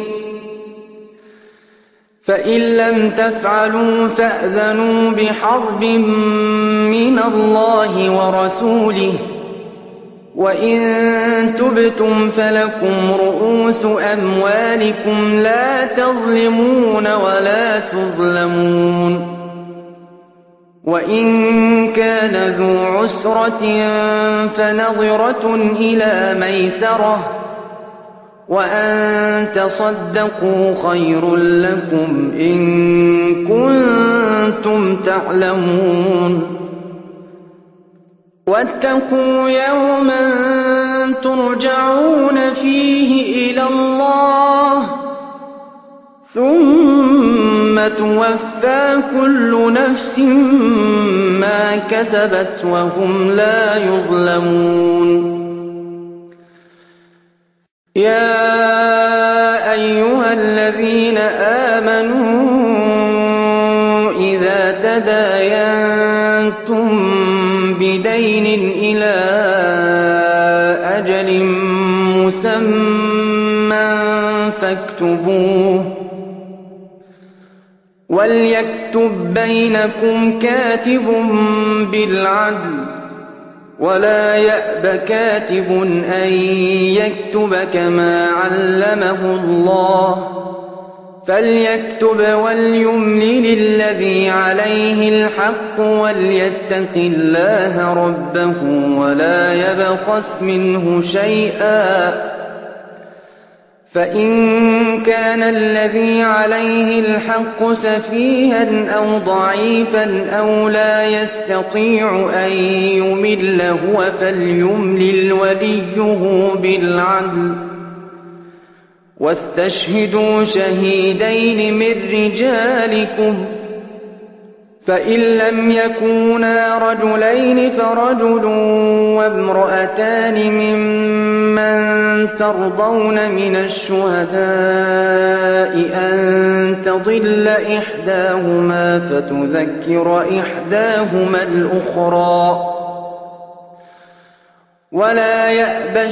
فإن لم تفعلوا فأذنوا بحرب من الله ورسوله وإن تبتم فلكم رؤوس أموالكم لا تظلمون ولا تظلمون وإن كان ذو عسرة فنظرة إلى ميسرة وأن تصدقوا خير لكم إن كنتم تعلمون واتقوا يوما ترجعون فيه إلى الله ثم توفى كل نفس ما كسبت وهم لا يظلمون يا أيها الذين آمنوا إذا تداينتم بدين إلى أجل مسمى فاكتبوه وليكتب بينكم كاتب بالعدل ولا يأب كاتب أن يكتب كما علمه الله فليكتب وليملل الذي عليه الحق وليتق الله ربه ولا يبخس منه شيئا فإن كان الذي عليه الحق سفيها أو ضعيفا أو لا يستطيع أن يمل هو فليملل وليه بالعدل واستشهدوا شهيدين من رجالكم فإن لم يكونا رجلين فرجل وامرأتان ممن ترضون من الشهداء أن تضل إحداهما فتذكر إحداهما الأخرى ولا يأبى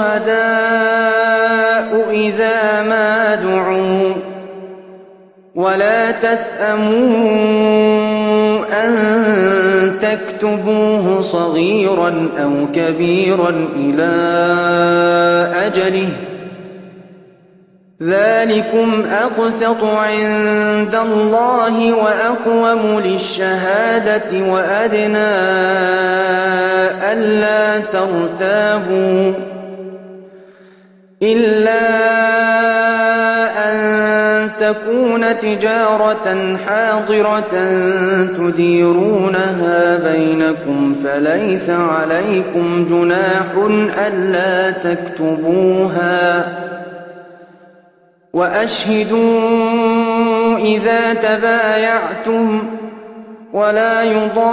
الشهداء إذا ما دعوا ولا تسأموا أن تكتبوه صغيرا أو كبيرا إلى أجله ذلكم أقسط عند الله وأقوم للشهادة وأدنى ألا ترتابوا إلا أن تكون تجارة حاضرة تديرونها بينكم فليس عليكم جناح ألا تكتبوها وأشهدوا إذا تبايعتم ولا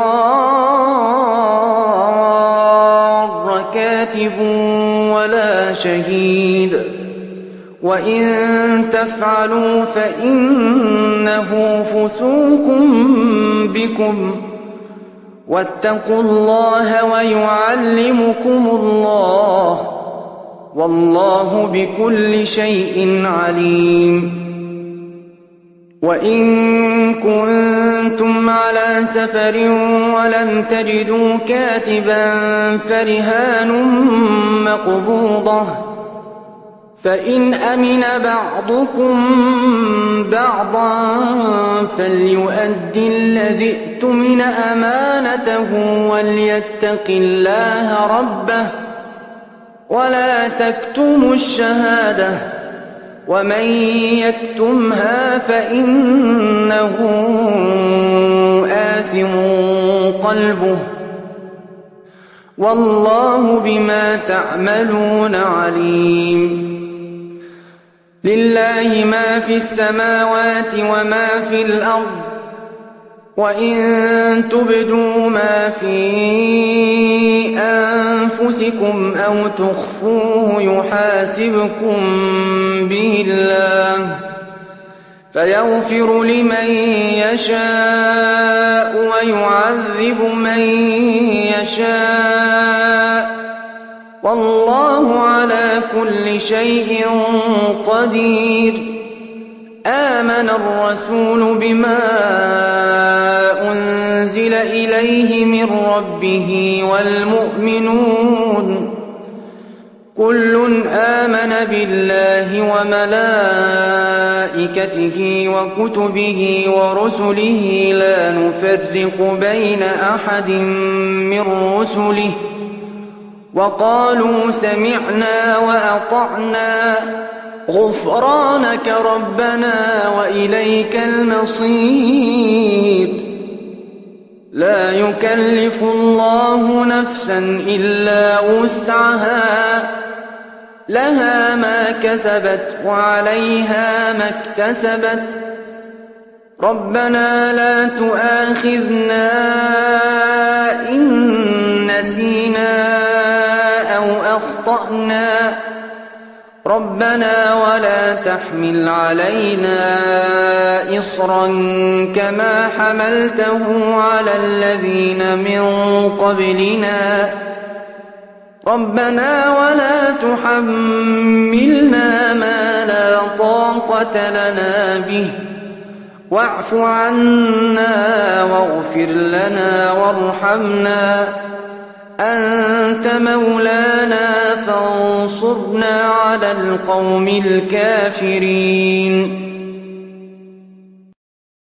يضار كاتب ولا شهيد وإن تفعلوا فإنه فسوق بكم واتقوا الله ويعلمكم الله والله بكل شيء عليم وإن كنتم على سفر ولم تجدوا كاتبا فرهان مقبوضة فإن أمن بعضكم بعضا فليؤدي الذي اؤتمن أمانته وليتق الله ربه ولا تكتموا الشهادة ومن يكتمها فإنه آثم قلبه والله بما تعملون عليم لله ما في السماوات وما في الأرض وإن تبدوا ما في أنفسكم أو تخفوه يحاسبكم به الله فيغفر لمن يشاء ويعذب من يشاء والله على كل شيء قدير آمن الرسول بما أنزل إليه من ربه والمؤمنون كل آمن بالله وملائكته وكتبه ورسله لا نفرق بين أحد من رسله وقالوا سمعنا وأطعنا غفرانك ربنا وإليك المصير لا يكلف الله نفسا إلا وسعها لها ما كسبت وعليها ما اكتسبت ربنا لا تؤاخذنا إن نسينا أو أخطأنا ربنا ولا تحمل علينا إصرا كما حملته على الذين من قبلنا ربنا ولا تحملنا ما لا طاقة لنا به واعف عنا واغفر لنا وارحمنا أنت مولانا فانصرنا على القوم الكافرين